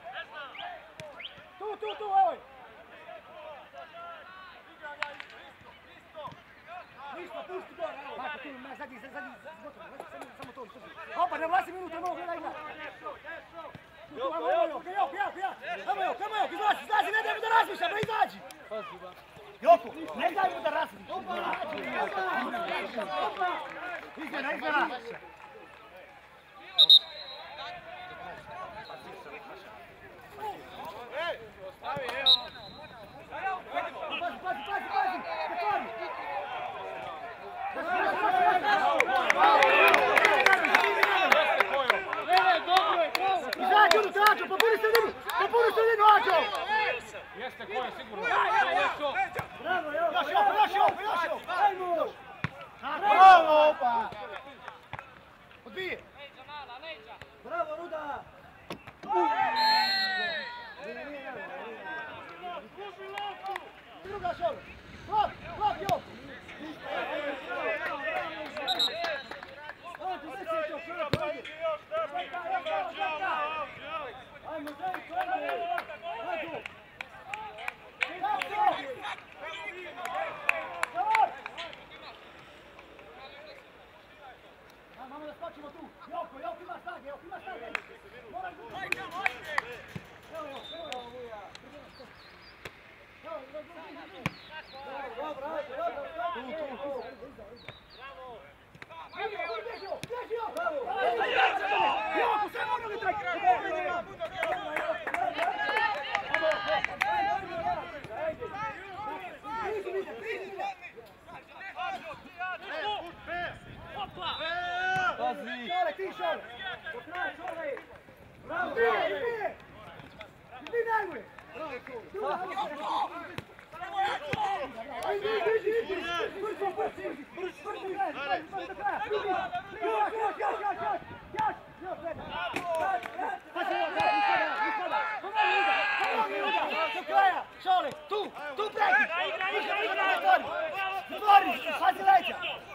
Tu, evo. Ništa, pušti gore, evo. Marko, tu, zadnji, gotovo, samo to, opa, ne vlasi minuta, mogu gledaj igra. Evo Jok, izlazi, ne daj mu da razmišlja, bre, izađi. Joko, ne daj mu da razmišlja. Izmjena. Izađi u traču, popuni sredinu, Ađo! Jeste ko je sigurno. Bravo, još Joko! Ajmo! Bravo, opa! Odbije! Bravo, Ruda! Druga šola! Blok, Joko! Ajmo, Mamo da skočimo tu. Joko ima snage. Moram tu. Šole, ti šole! Bravo! Ti najgore! Šole, tu preki! Zatvori, pazi leđa!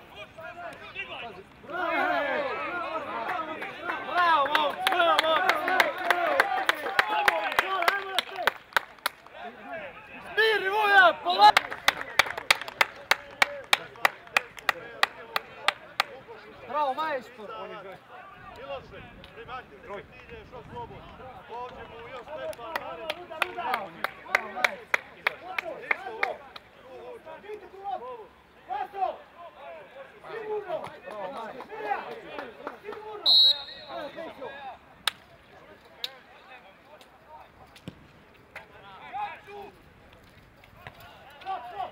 Bravo! Smiri, majstor. Miloše, primati Tilje još od slobod. Ovdje mu još Stepan Mare. Bravo, majstor. Vidite tu lopu. Pasto! Sigurno! Milja! Sigurno! Evo, Pećo. Stop, stop!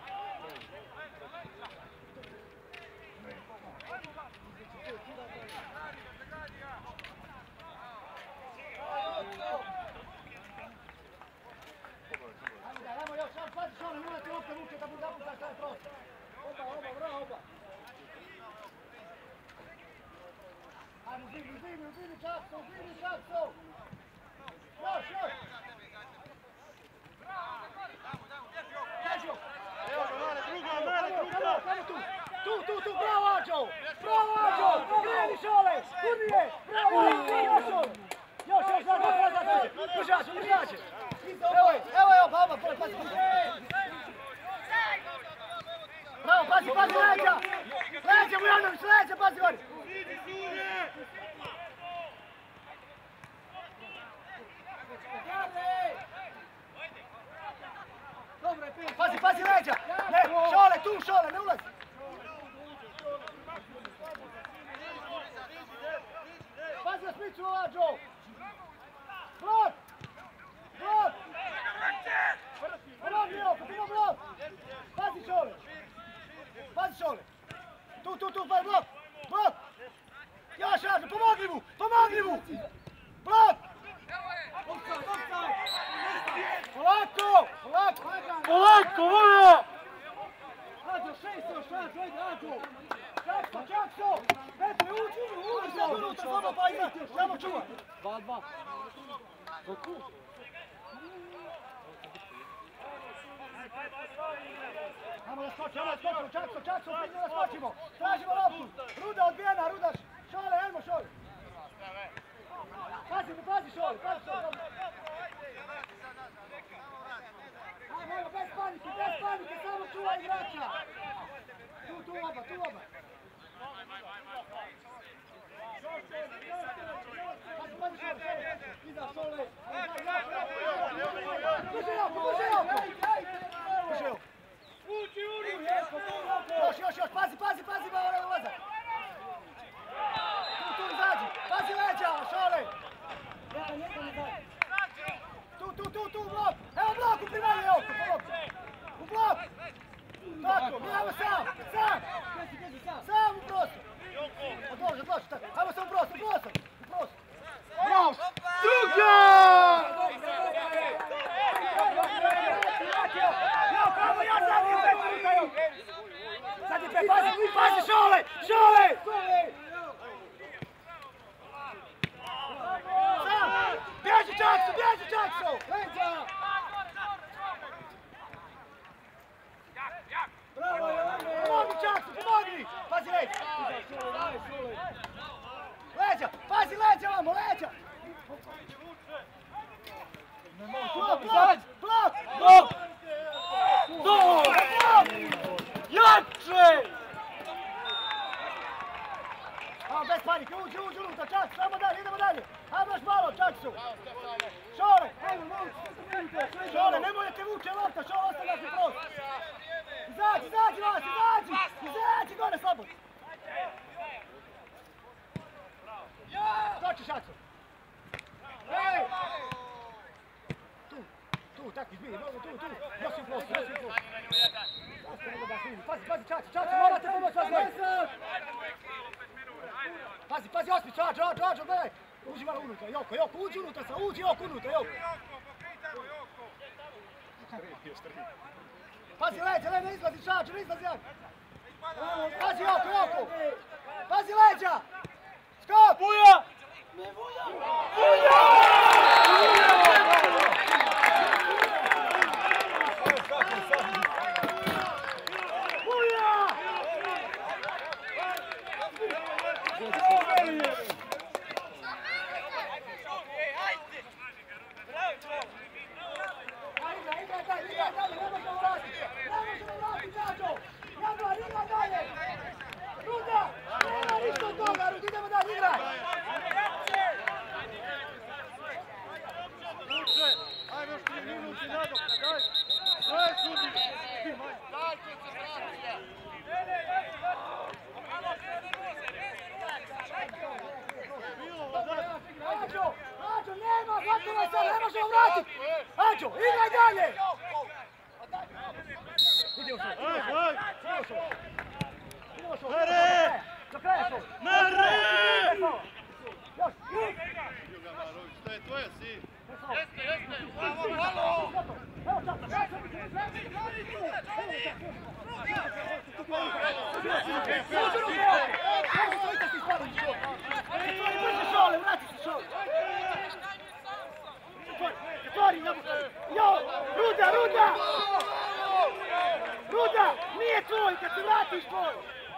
Ajmo još, samo pazi što ne morate lopte vuče da mu zapušta šta je prostor. Oba. Ajmo, uzimi, Čakso! Još! Neću! Evo ga, druga! Tu, bravo Ađo! Grijeni Šole! Kurnije! Bravo! Još, držaće! Evo, baba, pazi! Bravo, pazi, leđa! Leđa, Vujanović, pazi gori! Pazi leđa! Šole, ne ulazi! Pazi na smicu, Ađo! Blok! Blok! Pazi Šole! Tu, blok! Još, Ađo, pomogli mu! Blok! Polako, Vujo! Ađo, 600, Ađo! Čakso! Petre, uđi! Samo čuva! 2-2. Ajmo da skočimo, Čakso, da skočimo! Tražimo loptu! Ruda odbijena, Rudaš! Šole, ajmo Šole! Pazi Šole! Ajmo, bez panike, samo čuvaj igrača! Tu oba! Pazi Šole! Iza Šole! Puši Joko! Još, pazi, ulaza! Tu izađi! Pazi leđa, Šole! Tu, blok! Evo blok, uprimali Joko, pomogu! U blok! Tako, evo sam! Sam u prostor! Odloži, tako! Evo sam u prostor! Bravo! Druga! Sad je pet, pazi Šole! Sam! Bježi Čakso! Leđa! Pomogni Čakso, pomogni! Pazi leđa! Pazi leđa vamo, leđa! Blok! Jače! Ajmo, bez panike, uđi unutra, Čakso, samo dalje, idemo dalje! Ajmo još malo, Čakso! Šole, nemoj da te vuče lopta, Šole, ostavljaš u prostor! Izađi gore slabo! Doći Čakso! Tu, tako izbije, tu, još u prostor! Pazi, Čakso, morate pomoći vas dvoje! Pazi, Osmić, Ađo, gledaj! Uđi malo unutra, Joko, uđi unutra, Joko! Pazi leđa, ne izlazi Ađo, ne izlazi Ađo! Pazi Joko! Pazi leđa! Skop! Vuja! Ruda! Ruda! idemo šut. Idemo šut. Do kraja šut. Još. Šta je tvoja si? Jeste, malo! Evo čapa. Ruda, nije tvoj, kad se vratiš tvoj!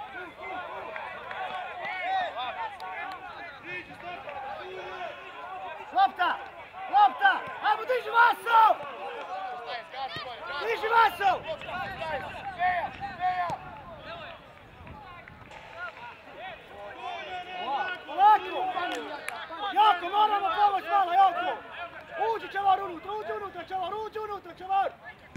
Lopta! Ajmo, diži Vaso! Diži Vaso! Ovako! Jako, moramo pomoć malo, Joko! Uđi Čevar unutra, uđi unutra, Čevar!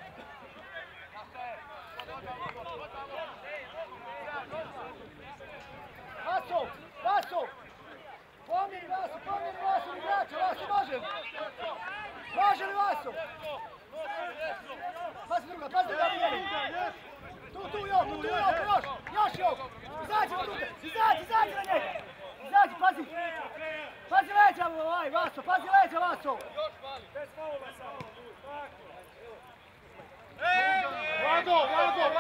Vaso! Pomjeri Vaso, igrača, Vaso, može! Može li Vaso? Pazi druga, Migeli! Tu, Joko, još Joko! Izađi na njega! Izađi, pazi! Pazi leđa, Vaso, pazi leđa, Vaso! Vlado!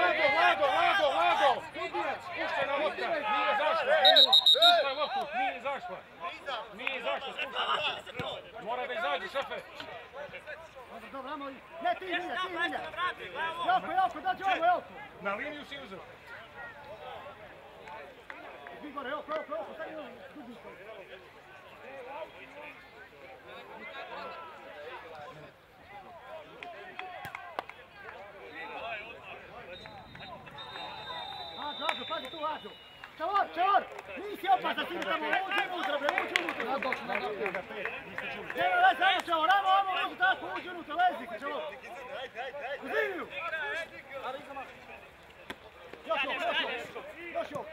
Spuštaj na lopta, nije zašla. Nije izašla, spuštaj lopta. Mora da izađi, šefe. Dobro, amo, ne, ti Milja. Joko, dađi ovo, Joko. Na liniju si uzeo. Vi gore, Joko, sad je dugi stoj. Ađo, pazi tu, Ađo. Čevar, nisi opasan, sidi tamo, uđi unutra. Nema veze, ajmo Čevar, ajmo, tako, uđi unutra, lezi, Čevar. Uzimiju. Još Joko.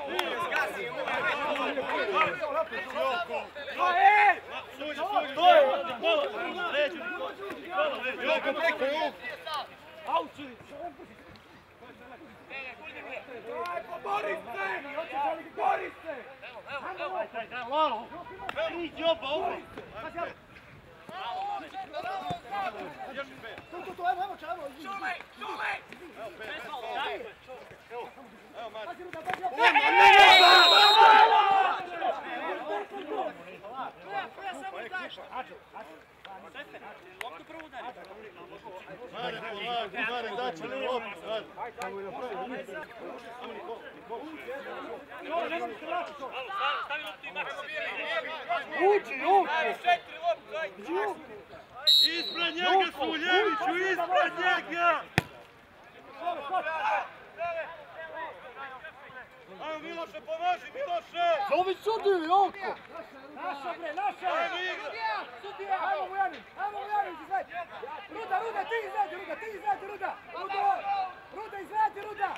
Bori se! Tu, ajmo, Čavo! Mare, daće li loptu sad? Uči! Ispred njega Suljeviću, ispred njega! Ajmo Miloše, pomoži Miloše! Zovi sudiju, Joko! Naša! Ajmo Vujanin, izvedi! Ruda, ti izvedi, Ruda! Ruda, izvedi, Ruda!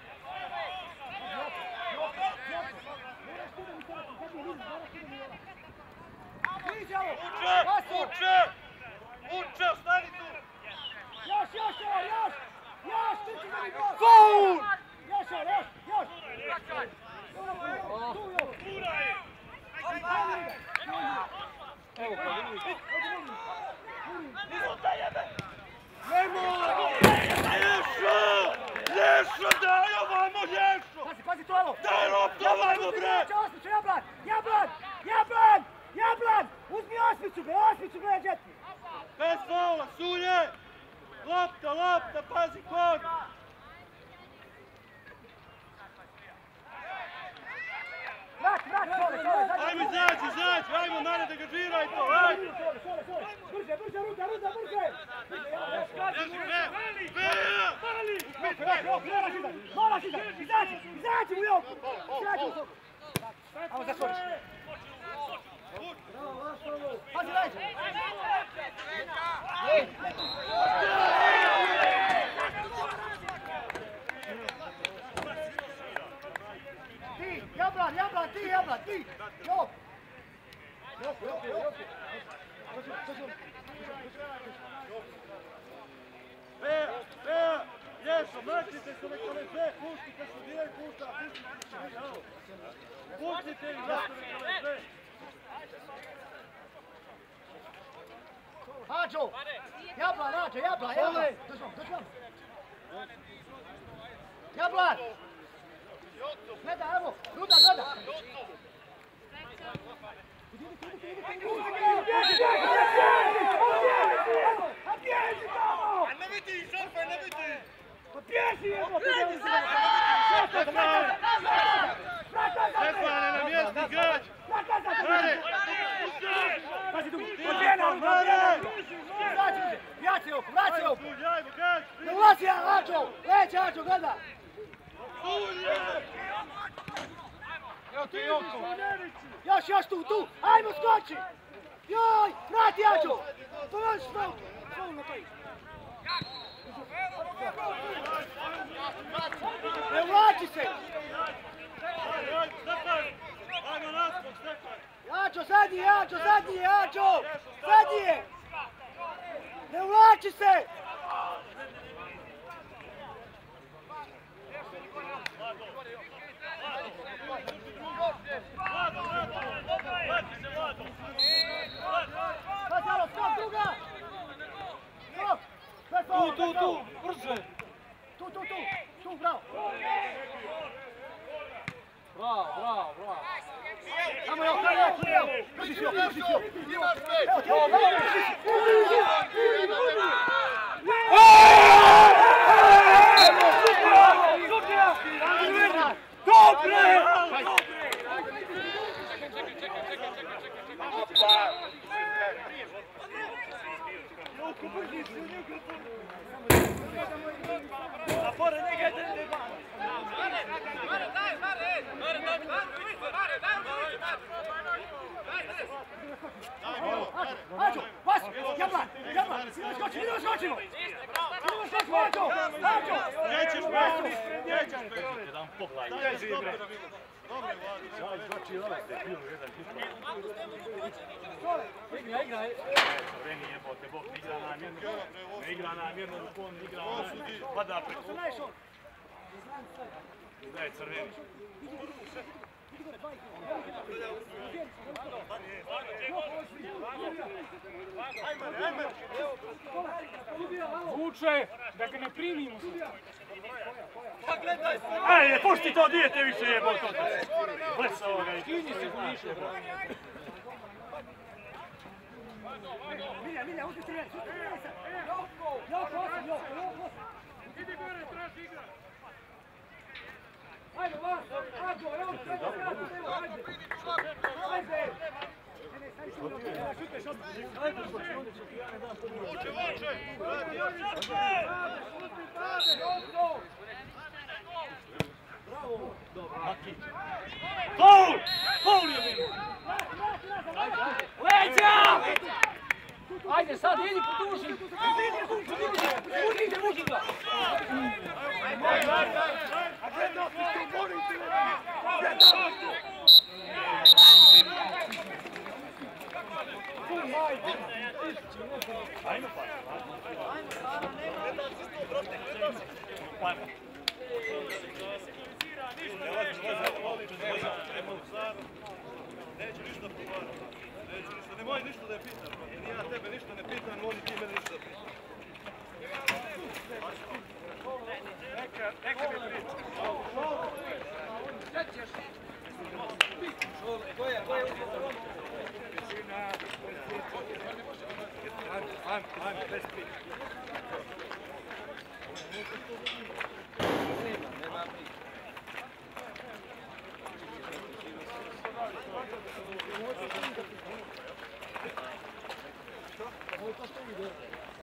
Uče, ostani tu! Još, ti ću da mi gol! Faul! Još! Tu, Joko! Evo, pa vidite. Lješo, daj ovamo, Lješo! Pazi, tu, evo! Daj loptu ovamo, bre! Jablan! Uzmi osmicu, bre, džetni! Bez faula, Sulje! Lopta, pazi kod! Vrat, Ajmo, izađi, ajmo, Mare, da ga žiraj to, ajde! Brže, Ruda! Mala šida! Izađi u Joku! Ajmo, zatvoriš! Pazi leđa! Ti, Jablan, ti! Jok! Lješa! Nešo, maknite se neka me sve, puštite se, gdje pušta, puštite se, puštite ih, zašto neka me sve. Hađo! Jablan, Hađo, jablan, jablan! Držam! Jablan! Gleda, evo, Ruda, gleda! Ne vidi, šofer, ne vidi! Stefane, na mjestu igrać! Mare! Vraći oko, vraći oko! Ajmo, gać! Ne ulazi Hađo! Leće Hađo, gleda! Evo ti i oko. Još tu! Ajmo, skoči! Joj, vrati Hađo! Pomoći faul! Faul napravi! Ne ulači se! Ajmo naskog, Stefan! Hađo, zadnji je! Zadnji je! Ne ulači se! Stop, druga! Stop! Tu, brže! Tu, bravo! Bravo! Tamo je, drži si jo! Imaš pet! Evo ti, Hađo, pas! Jablan! Idemo skočimo! Hađo! Nećeš peti! Jedan pogled. Igraj. Vreni jebote, Bog ne igra namjerno. Ne igra namjerno, on igra namjerno. Pada preko. Da je crveni. Vuče, da ga ne primimo. Ajde, pušti to dijete više jebote. Plesa ovoga. Skini se više, bro. Milja, uzmi se Joko! Idi gore, traži igra. Ajde, vas, Hađo, evo, ajde. Vuče! Faul je bilo. Leđa! Ajde, sad, idi potuži. Uđi ga. Ajmo pa. Neće ništa pogovarati. Nemoj ništa da je pitan. Ni ja tebe ništa ne pitan, oni ti mene ništa pitan. Neka mi priča. Ajme, bez priča.